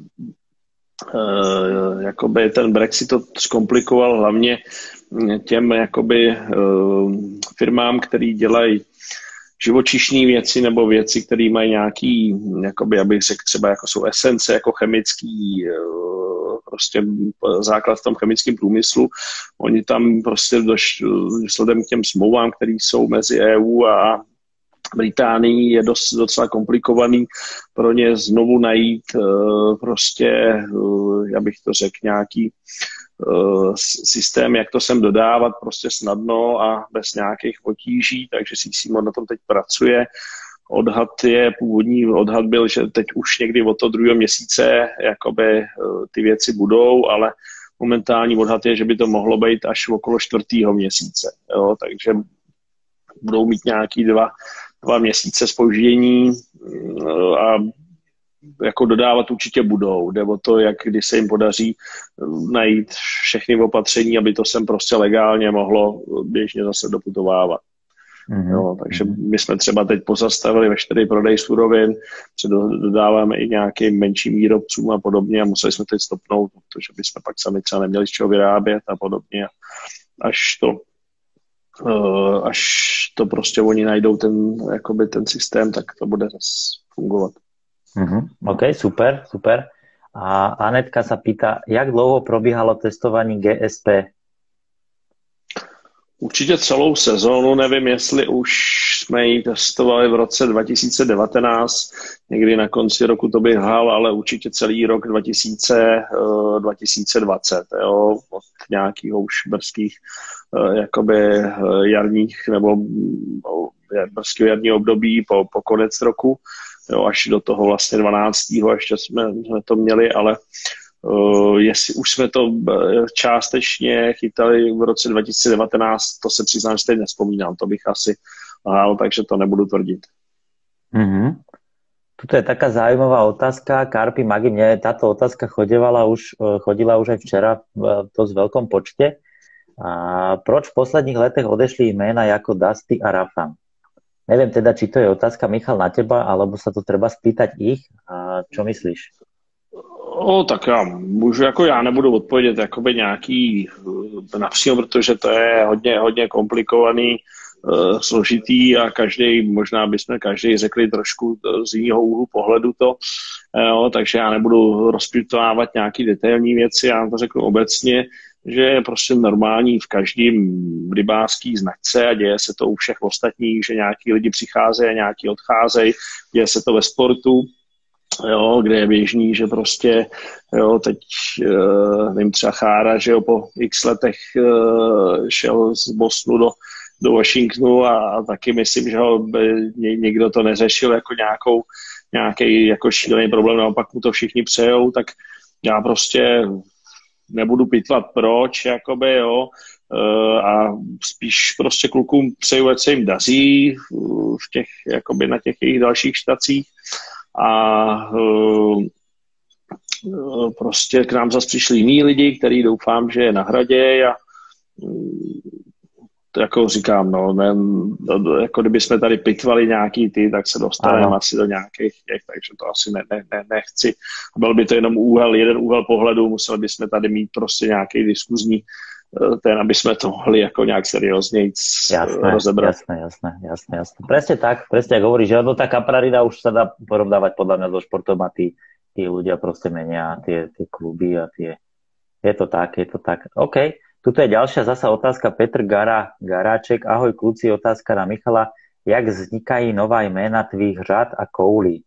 jakoby ten Brexit to zkomplikoval hlavně těm jakoby firmám, který dělají živočišné věci nebo věci, které mají nějaký, jakoby, abych řekl třeba, jako jsou esence, jako chemický prostě základ v tom chemickém průmyslu. Oni tam prostě vzhledem k těm smlouvám, které jsou mezi EU a Británii, je docela komplikovaný pro ně znovu najít prostě, já bych to řekl, nějaký systém, jak to sem dodávat prostě snadno a bez nějakých potíží, takže CCMOR na tom teď pracuje. Původní odhad byl, že teď už někdy od toho 2. měsíce jakoby ty věci budou, ale momentální odhad je, že by to mohlo být až okolo 4. měsíce. Jo, takže budou mít nějaký 2 měsíce zpoždění a jako dodávat určitě budou. Jde o to, kdy se jim podaří najít všechny opatření, aby to sem prostě legálně mohlo běžně zase doputovávat. Jo, takže my jsme třeba teď pozastavili veškerý prodej surovin, dodáváme i nějakým menším výrobcům a podobně a museli jsme teď stopnout, protože bychom pak sami třeba neměli z čeho vyrábět a podobně. Až to prostě oni najdou ten systém, tak to bude zase fungovat. OK, super. A Anetka sa pýta, jak dlouho probíhalo testování GSP? Určitě celou sezónu, nevím, jestli už jsme ji testovali v roce 2019, někdy na konci roku to bych lhal, ale určitě celý rok 2020, jo, od nějakého už brzkých jakoby jarních nebo brzkého jarního období po konec roku, jo, až do toho vlastně 12. ještě jsme to měli, ale jestli už jsme to částečně chytali v roce 2019, to se přiznám, že teď nespomínám, to bych asi lhal, takže to nebudu tvrdit. Tuto je taká zaujímavá otázka. Karpi Magi, mne táto otázka chodila už aj včera v dosť veľkom počte. A proč v posledných letech odešli jména jako Dusty a Rafan? Neviem teda, či to je otázka, Michal, na teba, alebo sa to treba spýtať ich. A čo myslíš? Tak já nebudu odpovědět jakoby nějaký napřímo, protože to je hodně komplikovaný, složitý a možná bychom každý řekli trošku z jiného úhlu pohledu to, jo, takže já nebudu rozpitvávat nějaký detailní věci, já to řeknu obecně, že je prostě normální v každém rybářský značce a děje se to u všech ostatních, že nějaký lidi přicházejí a nějaký odcházejí, děje se to ve sportu, jo, kde je běžný, že prostě, jo, teď nevím, třeba Chára, že jo, po x letech šel z Bostonu do Washingtonu a taky myslím, že někdo to neřešil jako nějaký jako šílený problém, naopak mu to všichni přejou, tak já prostě nebudu pitvat proč, jakoby, jo, a spíš prostě klukům přeju, ať se jim daří v těch, jakoby na těch jejich dalších štacích a prostě k nám zase přišli jiní lidi, který doufám, že je na hradě a jako říkám, jako kdyby jsme tady pitvali nějaký tak se dostaneme asi do nějakých těch, takže to asi nechci. Byl by to jenom jeden úhel pohledu, museli bychom tady mít prostě nějaký diskuzní aby sme to mohli ako nejak seriózne rozebrať. Jasné. Presne tak, presne ako hovoríš, lebo tá kaprarina už sa dá porovnávať podľa mňa so športom a tí ľudia proste menia tie kluby a je to tak. OK, tuto je ďalšia zasa otázka, Petr Garáček. Ahoj kluci, otázka na Michala. Jak vznikají nová jména tvých řád a koulí?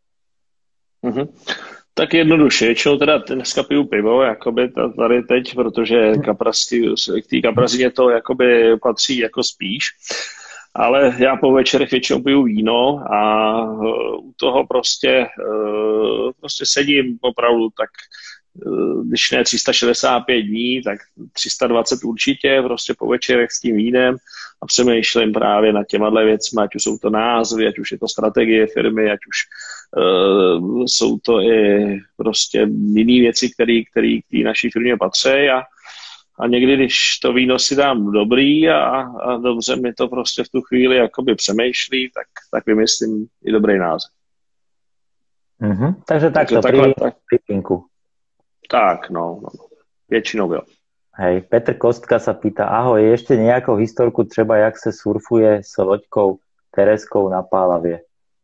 Tak jednoduše, většinou teda dneska piju pivo, jakoby tady teď, protože k té kaprazině to jakoby patří jako spíš. Ale já po večerech většinou piju víno a u toho prostě sedím opravdu tak, když ne 365 dní, tak 320 určitě, prostě po večerech s tím vínem a přemýšlím právě nad těma věcmi, ať už jsou to názvy, ať už je to strategie firmy, ať už jsou to i prostě jiné věci, které k té naší firmě patří a někdy, když to víno si dám dobrý a dobře mi to prostě v tu chvíli jakoby přemýšlí, tak vymyslím i dobrý název. Takže takto, pri pinku. Tak, no. Většinou jo. Hej, Petr Kostka sa pýta, ahoj, je ešte nejakou historku třeba, jak se surfuje s loďkou Tereskou na Pálavě?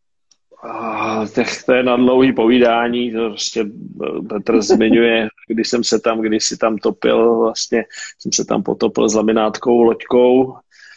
To je na dlouhý povídání, to prostě Petr zmiňuje, když si tam topil, vlastně jsem se tam potopil s laminátkou loďkou,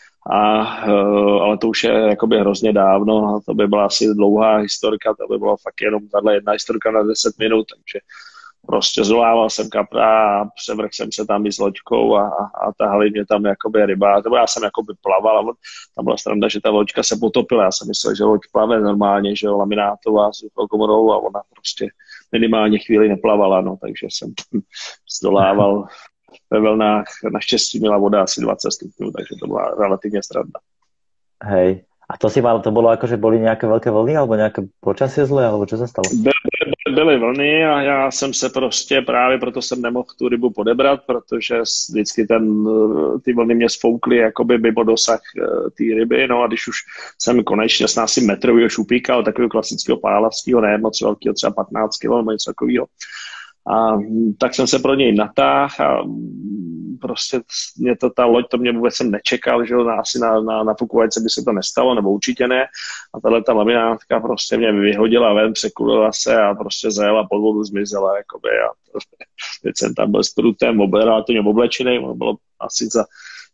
ale to už je jakoby hrozně dávno a to by byla asi dlouhá historka, to by byla fakt jenom tahle jedna historka na 10 minut, takže prostě zolával jsem kapra a převrhl jsem se tam i s loďkou a tahali mě tam jakoby ryba. Já jsem jakoby plaval a tam byla strana, že ta loďka se potopila. Já jsem myslel, že loď plave normálně, že jo, laminátová s komorou a ona prostě minimálně chvíli neplavala, no, takže jsem zdolával ve vlnách. Naštěstí měla voda asi 20 stupňů, takže to byla relativně snadná. Hej. A to si mal, to bolo ako, že boli nejaké veľké vlny alebo nejaké počasie zlé, alebo čo sa stalo? Byly vlny a já jsem se prostě právě proto jsem nemohl tu rybu podebrat, protože vždycky ty vlny mě spoukly jakoby mimo dosah té ryby, no a když už jsem konečně s asi metrovýho šupíka, ale takového klasického pálavského, ne moc velkého, třeba 15 kg nebo něco takového. A tak jsem se pro něj natáhl a prostě ta loď, to mě vůbec jsem nečekal, že asi na fukovačce by se to nestalo, nebo určitě ne. A tahle ta laminátka prostě mě vyhodila ven, překulila se a prostě zajela pod vodu, zmizela, jakoby. A teď jsem tam byl s prutem, relativně oblečený, ono bylo asi za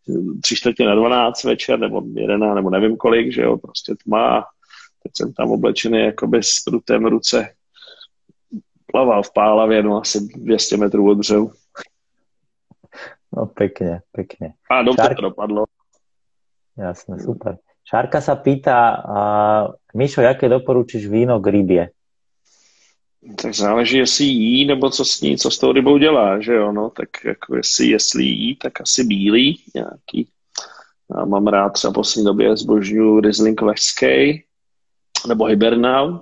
11:45 večer, nebo 11, nebo nevím kolik, že jo, prostě tma. Teď jsem tam oblečený jakoby s prutem v ruce. Plaval v Pálavě, no asi 200 metrů od břehu. No pekne. A dobře to dopadlo. Jasné, super. Šárka sa pýta, Míšo, jaké doporučíš víno k rybě? Tak záleží, jestli jí, nebo co s tou rybou dělá, že jo, no, tak jako jestli jí, tak asi bílý nějaký. Já mám rád třeba v poslední době zbožňuji Riesling lehkej, nebo Hibernau.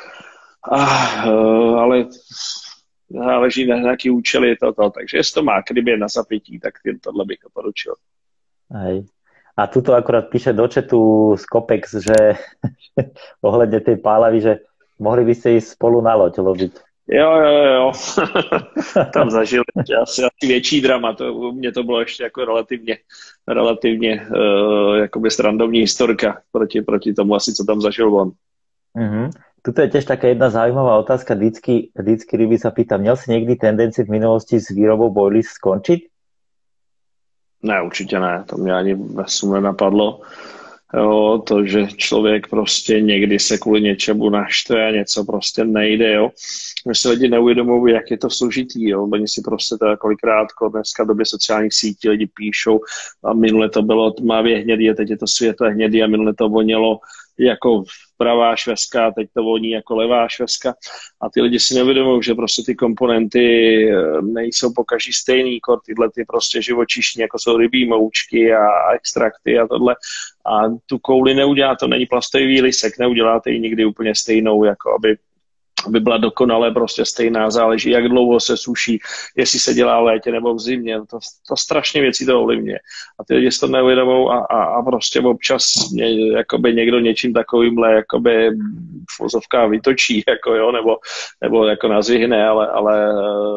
Ale záleží na nějaký účely takže jestli to má k rybě na zapití, tak tohle bych doporučil. Hej. A tuto akorát píše do chatu z Kopex, že ohledne tej Pálavy, že mohli by ste ísť spolu na loď loviť. Jo. Tam zažil asi větší drama. U mě to bylo ještě jako relativně jakoby srandovní historka proti tomu asi, co tam zažil on. Tuto je tiež taká jedna zaujímavá otázka. Vždycky ryby sa pýtam, měl si někdy tendenci v minulosti s výrobou boilies skončiť? Ne, určitě ne. To mě ani ve snu nenapadlo. Jo, to, že člověk prostě někdy se kvůli něčemu naštve a něco prostě nejde, jo. My se lidi neuvědomují, jak je to složitý, jo. Oni si prostě to kolikrát dneska v době sociálních sítí lidi píšou a minule to bylo tmavě hnědý a teď je to světle hnědý a minule to vonělo jako pravá švestka, teď to voní jako levá švestka a ty lidi si neuvědomují, že prostě ty komponenty nejsou pokaždý stejný, tyhle ty prostě živočišní, jako jsou rybí moučky a extrakty a tohle a tu kouli neudělá, to není plastový lisek, neuděláte ji nikdy úplně stejnou, jako aby byla dokonale prostě stejná, záleží, jak dlouho se suší, jestli se dělá v létě nebo v zimě, to strašně věcí to ovlivňuje. A ty lidi si to neuvědomou a prostě občas jakoby někdo něčím takovýmhle jakoby vozovka vytočí, jako jo, nebo jako nazvihne, ale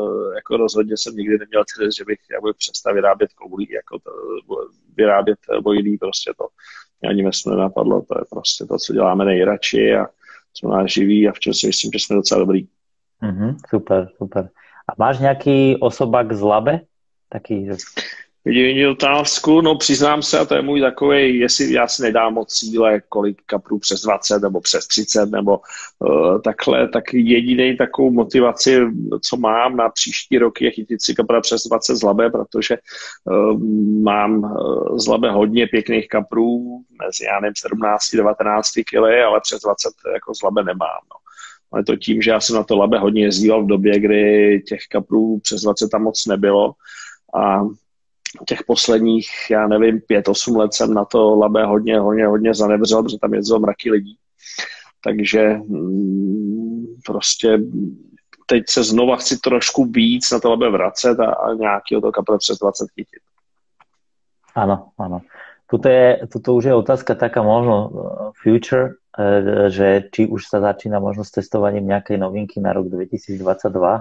jako rozhodně jsem nikdy neměl tedy, že bych přestal vyrábět koulí, jako to, vyrábět bojlí, prostě to ani mě nenapadlo, to je prostě to, co děláme nejradši a co nás živí a v čem si myslím, že jsme docela dobrý. Super, super. A máš nějaký osobák z Labe? Taký, že... Vidím otázku, no přiznám se, a to je můj takový, jestli já si nedám moc cíle, kolik kaprů přes 20 nebo přes 30 nebo takhle, tak jedinej takovou motivaci, co mám na příští rok, je chytit si kapra přes 20 z Labe, protože mám z Labe hodně pěkných kaprů, mezi, já nevím, 17-19 kg, ale přes 20 jako z Labe nemám, no. Ale to tím, že já jsem na to Labe hodně jezdíval v době, kdy těch kaprů přes 20 tam moc nebylo a těch posledních, já nevím, 5-8 let jsem na to Labe hodně zanevřel, protože tam jezdilo mraky lidí. Takže prostě teď se znova chci trošku víc na to Labe vracet a nějakého to kapra přes 20 chytit. Áno. Tuto už je otázka taká možno future, že či už sa začína možno s testovaním nejakej novinky na rok 2022.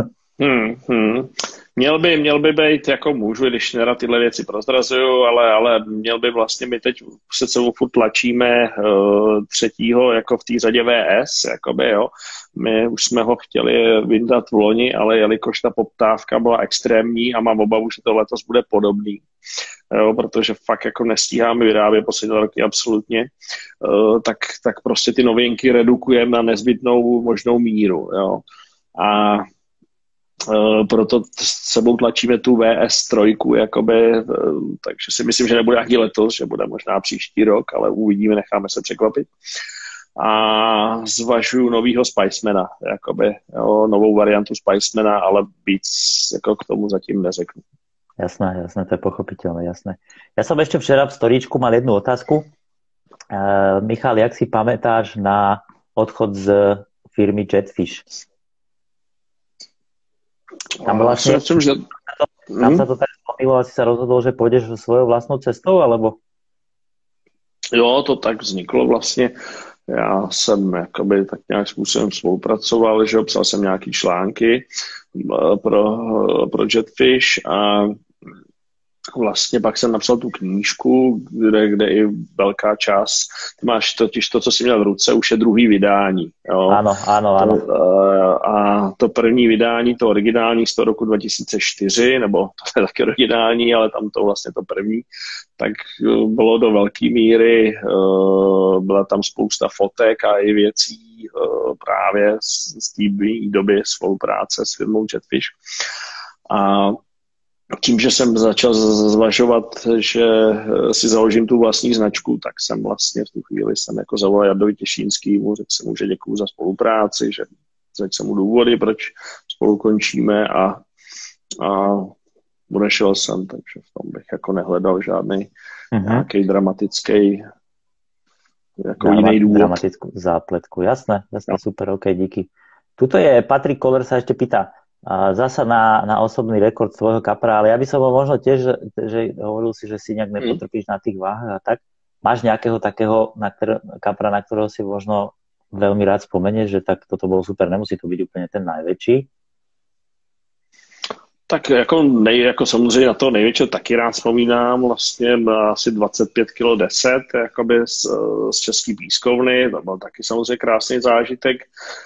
Měl by být, jako můžu, když nerad tyhle věci prozrazuju, ale měl by vlastně, my teď se celou furt tlačíme třetího jako v té řadě VS, jakoby, jo. My už jsme ho chtěli vyndat v loni, ale jelikož ta poptávka byla extrémní a mám obavu, že to letos bude podobný, jo, protože fakt jako nestíháme vyrábět poslední roky absolutně, tak prostě ty novinky redukujeme na nezbytnou možnou míru, jo. A proto s sebou tlačíme tu VS3, jakoby, takže si myslím, že nebude nějaký letos, že bude možná příští rok, ale uvidíme, necháme se překvapit. A zvažuju novýho Spicemana, jakoby, jo, novou variantu Spicemana, ale víc jako k tomu zatím neřeknu. Jasné, to je pochopiteľné, jasné. Ja som ešte včera v storíčku mal jednu otázku. Michal, jak si pamätáš na odchod z firmy Jetfish? Tam vlastne, tam sa to tak spomínalo, asi sa rozhodol, že pôjdeš svojou vlastnou cestou, alebo? Jo, to tak vzniklo vlastně. Já jsem jakoby tak nějak způsobem spolupracoval, že psal jsem nějaký články pro Jetfish a vlastně pak jsem napsal tu knížku, kde i velká část, ty máš totiž to, co jsi měl v ruce, už je druhý vydání. Jo? Ano. A to první vydání, to originální z toho roku 2004, nebo to je taky originální, ale tam to vlastně to první, tak bylo do velké míry, byla tam spousta fotek a i věcí právě z té doby spolupráce s firmou Jetfish. A tím, že jsem začal zvažovat, že si založím tu vlastní značku, tak jsem vlastně v tu chvíli jako zavolal Jardovi Těšínskýmu, řekl jsem mu, že děkuju za spolupráci, že řekl jsem mu důvody, proč spolu končíme a odešel jsem, takže v tom bych jako nehledal žádný nějaký dramatický jako jiný důvod. Dramatickou zápletku, jasné, super, ok, díky. Tuto je Patrik Koller sa ešte pýta, zasa na osobný rekord svojho kapra, ale ja by som bol možno tiež, že hovoril si, že si nejak nepotrpíš na tých váhach a tak. Máš nejakého takého kapra, na ktorého si možno veľmi rád spomenieš, že tak toto bolo super, nemusí to byť úplne ten najväčší? Tak jako samozřejmě na toho největšího taky rád vzpomínám, vlastně asi 25 kg 10 jakoby z České pískovny, to byl taky samozřejmě krásný zážitek.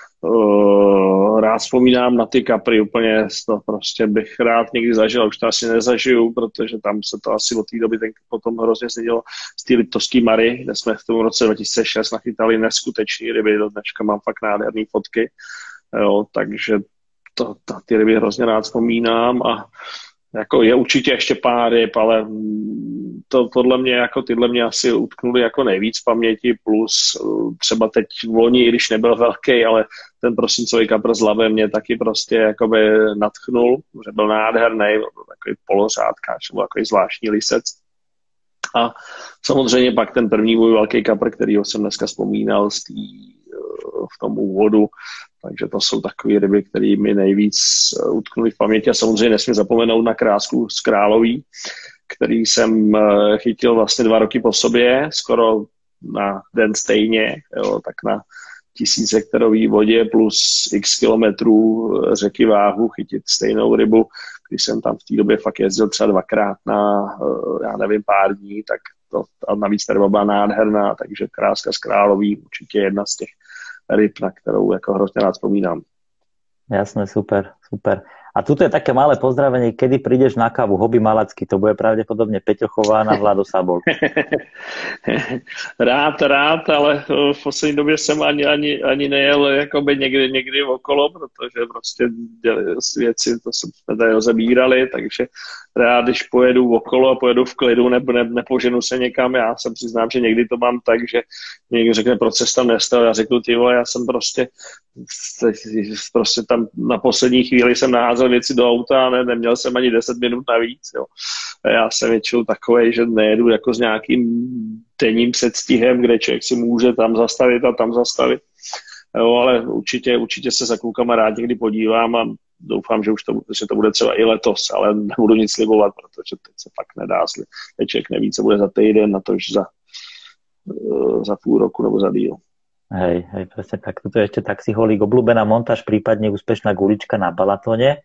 Rád vzpomínám na ty kapry, úplně to prostě bych rád někdy zažil, už to asi nezažiju, protože tam se to asi od té doby potom hrozně změnilo z té Liptovské Mary, kde jsme v tom roce 2006 nachytali neskutečný ryby, do dneška mám fakt nádherný fotky, jo, takže ty ryby hrozně rád vzpomínám a jako je určitě ještě pár ryb, ale to podle mě jako tyhle mě asi utknuly jako nejvíc v paměti, plus třeba teď v loni, i když nebyl velký, ale ten prosincový kapr z Labe mě taky prostě jakoby nadchnul, že byl nádherný, byl takový polořádkáč, byl takový zvláštní lisec. A samozřejmě pak ten první můj velký kapr, kterýho jsem dneska vzpomínal v tom úvodu, takže to jsou takové ryby, které mi nejvíc utknuly v paměti a samozřejmě nesmím zapomenout na krásku z Králový, který jsem chytil vlastně 2 roky po sobě, skoro na den stejně, jo, tak na 1000 hektarový vodě plus x kilometrů řeky Váhu chytit stejnou rybu. Když jsem tam v té době fakt jezdil třeba 2krát na, já nevím, pár dní, tak to, a navíc ta ryba byla nádherná, takže Kráska z Královí určitě jedna z těch ryb, na kterou jako hrozně rád vzpomínám. Jasné, super, super. A tuto je také malé pozdravenie, kedy prídeš na kávu, Hobby Malacky, to bude pravdepodobne Peťo Chován a Vlado Sabol. rád, ale v poslední době jsem ani nejel jakoby někdy okolo, protože prostě věci, to jsme tady rozebírali, takže rád, když pojedu okolo a pojedu v klidu, nepoženu se někam. Já se přiznám, že někdy to mám tak, že někdo řekne, proč se tam nestal. Já řeknu, ty vole, já jsem prostě tam na poslední chvíli jsem naházel věci do auta a neměl jsem ani 10 minut navíc. Jo. A já jsem většinou takovej, že nejedu jako s nějakým denním předstihem, kde člověk si může tam zastavit a tam zastavit. Jo, ale určitě se za klukama rád někdy podívám a doufám, že že to bude třeba i letos, ale nebudu nic slibovat, protože teď se fakt nedá. Teď člověk neví, co bude za týden, na to už za půl roku nebo za díl. Hej, presne tak. Toto je ešte taxiholík, obľúbená montáž, prípadne úspešná gulička na Balatone?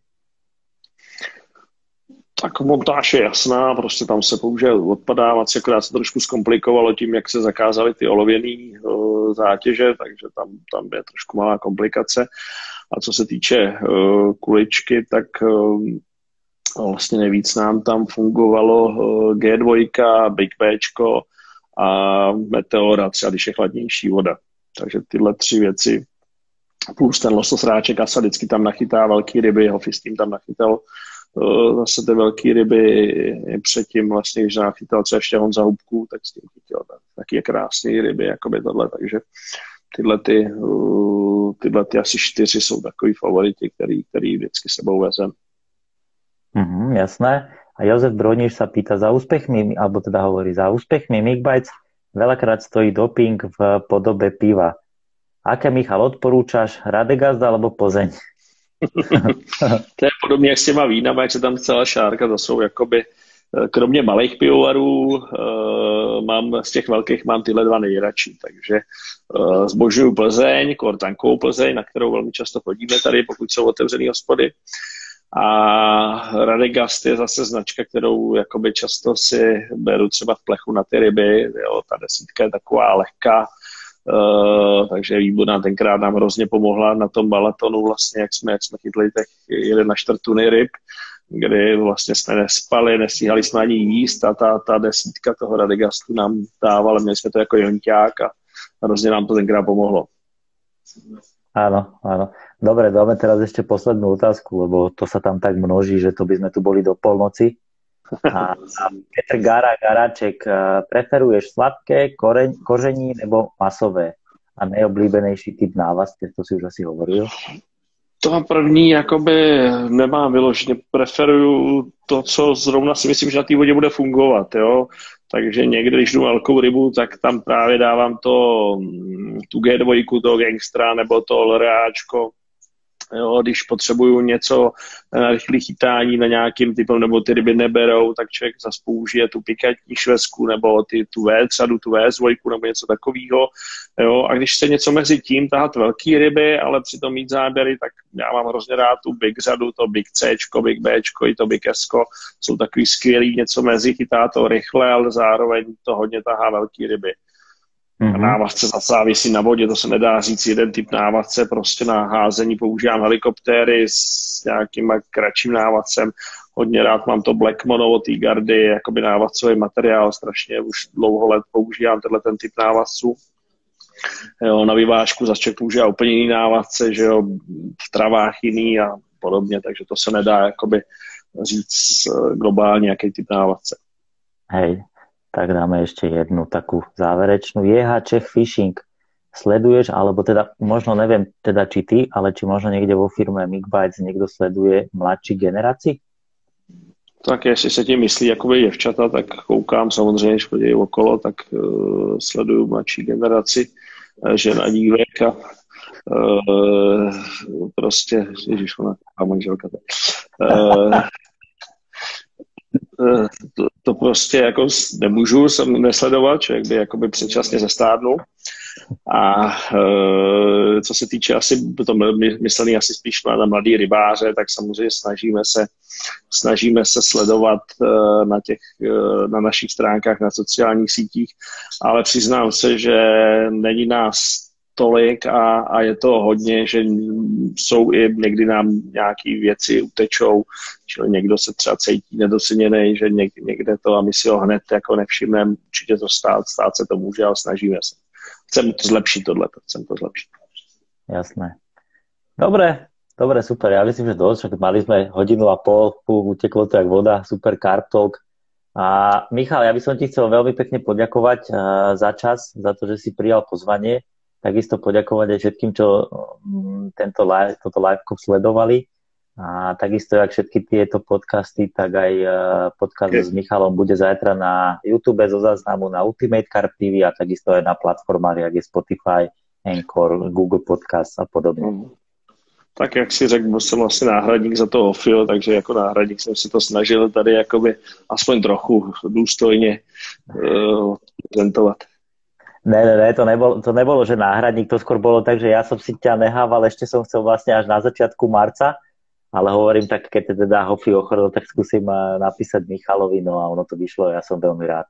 Tak montáž je jasná, prostě tam se použije odpadávací, akorát se trošku zkomplikovalo tím, jak se zakázaly ty olověné zátěže, takže tam je trošku malá komplikace. A co se týče kuličky, tak vlastně nejvíc nám tam fungovalo G2, Big Bčko a Meteora, třeba když je chladnější voda. Takže tyhle 3 věci, plus ten lososráček Asa vždycky tam nachytá velký ryby, Hofistým tam nachytal zase ty velký ryby předtím vlastně, když nachytal třeba ještě Honza Hubku, tak s tím chytil taky krásný ryby, jakoby tohle, takže tyhle ty asi 4 jsou takový favoriti, který vždycky sebou vezem. Jasné. A Jozef Broníš sa pýta, za úspechmi Migbites veľakrát stojí doping v podobe piva. Aké, Michal, odporúčaš? Radegast alebo Plzeň? To je podobně jak s těma vínama, jak se tam celá šárka, to jsou jakoby, kromě malých pivovarů, z těch velkých mám tyhle 2 nejradši, takže zbožňuju Plzeň, Kortankovou Plzeň, na kterou velmi často chodíme tady, pokud jsou otevřený hospody. A Radegast je zase značka, kterou jakoby často si beru třeba v plechu na ty ryby, jo, ta 10 je taková lehká, takže výborná, tenkrát nám hrozně pomohla na tom Balatonu, vlastně, jak jsme chytli těch 1/4 tuny ryb, kdy vlastně jsme nespali, nestíhali jsme ani jíst a ta 10 toho Radegastu nám dávala, měli jsme to jako jonťák a hrozně nám to tenkrát pomohlo. Áno. Dobre, dáme teraz ešte poslednú otázku, lebo to sa tam tak množí, že to by sme tu boli do polnoci. A Petr Garáček, preferuješ sladké, koření nebo masové? A nejoblíbenejší typ návazce, to si už asi hovoril. To první jakoby nemám vyloženě, preferuju to, co zrovna si myslím, že na té vodě bude fungovat, jo. Takže někdy, když jdu velkou rybu, tak tam právě dávám tu G2, toho Gangstra nebo to Lreáčko. Jo, když potřebuju něco na rychlé chytání na nějakým typem, nebo ty ryby neberou, tak člověk zase použije tu pikantní švestku nebo tu V3, tu V2 nebo něco takového. Jo, a když se něco mezi tím tahat velký ryby, ale přitom mít záběry, tak já mám hrozně rád tu Big řadu, to Big C, Big B i to Big S. Jsou takový skvělý, něco mezi, chytá to rychle, ale zároveň to hodně tahá velký ryby. A návazce zase závisí na vodě, to se nedá říct jeden typ návazce, prostě na házení používám helikoptéry s nějakým kratším návazcem. Hodně rád mám to Blackmono od té gardy, jakoby návazcový materiál, strašně už dlouho let používám ten typ návazců. Jo, na vyvážku zase člověk používá úplně jiný návazce, že jo, v travách jiný a podobně, takže to se nedá jakoby říct globálně, jaký typ návazce. Hej. Tak dáme ešte jednu takú záverečnú. JH Czech Fishing sleduješ, alebo teda možno neviem teda či ty, ale či možno niekde vo firme Migbites niekto sleduje mladší generácii? Tak jestli se tím myslí jakoby děvčata, tak koukám samozřejmě, když chodí okolo, tak sleduju mladší generaci, žena dívek a prostě, ježiš, ona manželka. to prostě jako nemůžu, jsem nesledovat, člověk by jakoby předčasně zestárnul. A co se týče asi, to myslený asi spíš na mladý rybáře, tak samozřejmě snažíme se sledovat na našich stránkách, na sociálních sítích, ale přiznám se, že není nás tolik a je to hodně, že jsou i někdy nám nějaké věci utečou, čili někdo se třeba cítí nedoceněný, že někde to a my si ho hned jako nevšimneme, určitě to stát se to může, ale snažíme se. Chcem to zlepšit chcem to zlepšit. Jasné. Dobre, super. Ja myslím, že dosť, mali sme 1.5 hodiny, uteklo to jak voda, super Carp Talk. A Michal, ja by som ti chcel veľmi pekne poďakovať za čas, za to, že si prijal pozvanie. Takisto poďakovať aj všetkým, čo toto live sledovali. A takisto, jak všetky tieto podcasty, tak aj podcast s Michalom bude zajtra na YouTube zo záznamu na Ultimate Carp TV a takisto aj na platformách, jak je Spotify, Anchor, Google Podcast a podobne. Tak jak si řekl, jsem vlastně náhradník za to Ofio, takže jako náhradník jsem si to snažil tady jakoby aspoň trochu důstojně prezentovat. Ne, to nebolo, že náhradník, to skôr bolo tak, že ja som si ťa nehával, ešte som chcel vlastne až na začiatku marca, ale hovorím tak, keď teda Hofi ochoril, tak skúsim napísať Michalovi, no a ono to vyšlo, ja som veľmi rád.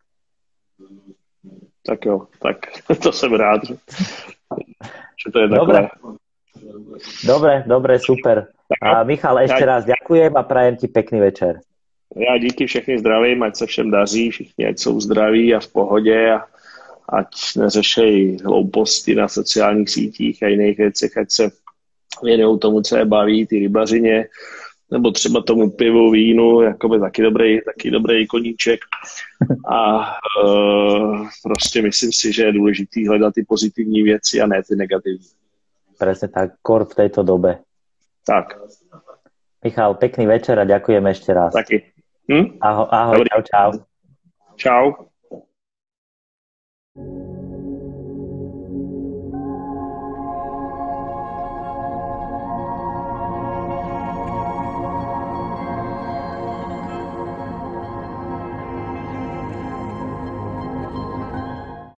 Tak jo, tak to jsem rád, že to je takové. Dobre, super. A Michal, ešte raz ďakujem a prajem ti pekný večer. Já díky, všechny zdravím, ať se všem daří, všichni ať jsou zdraví a v pohodě a ať neřešej hlouposti na sociálních sítích a jiných věcech, ať se věnují tomu, co je baví, ty rybařině, nebo třeba tomu pivu, vínu, jakoby taky dobrý koníček. A prostě myslím si, že je důležitý hledat ty pozitivní věci a ne ty negativní. Presne tak, kor v tejto dobe. Tak. Michal, pekný večer a ďakujem ešte raz. Taky. Ahoj, čau. Čau.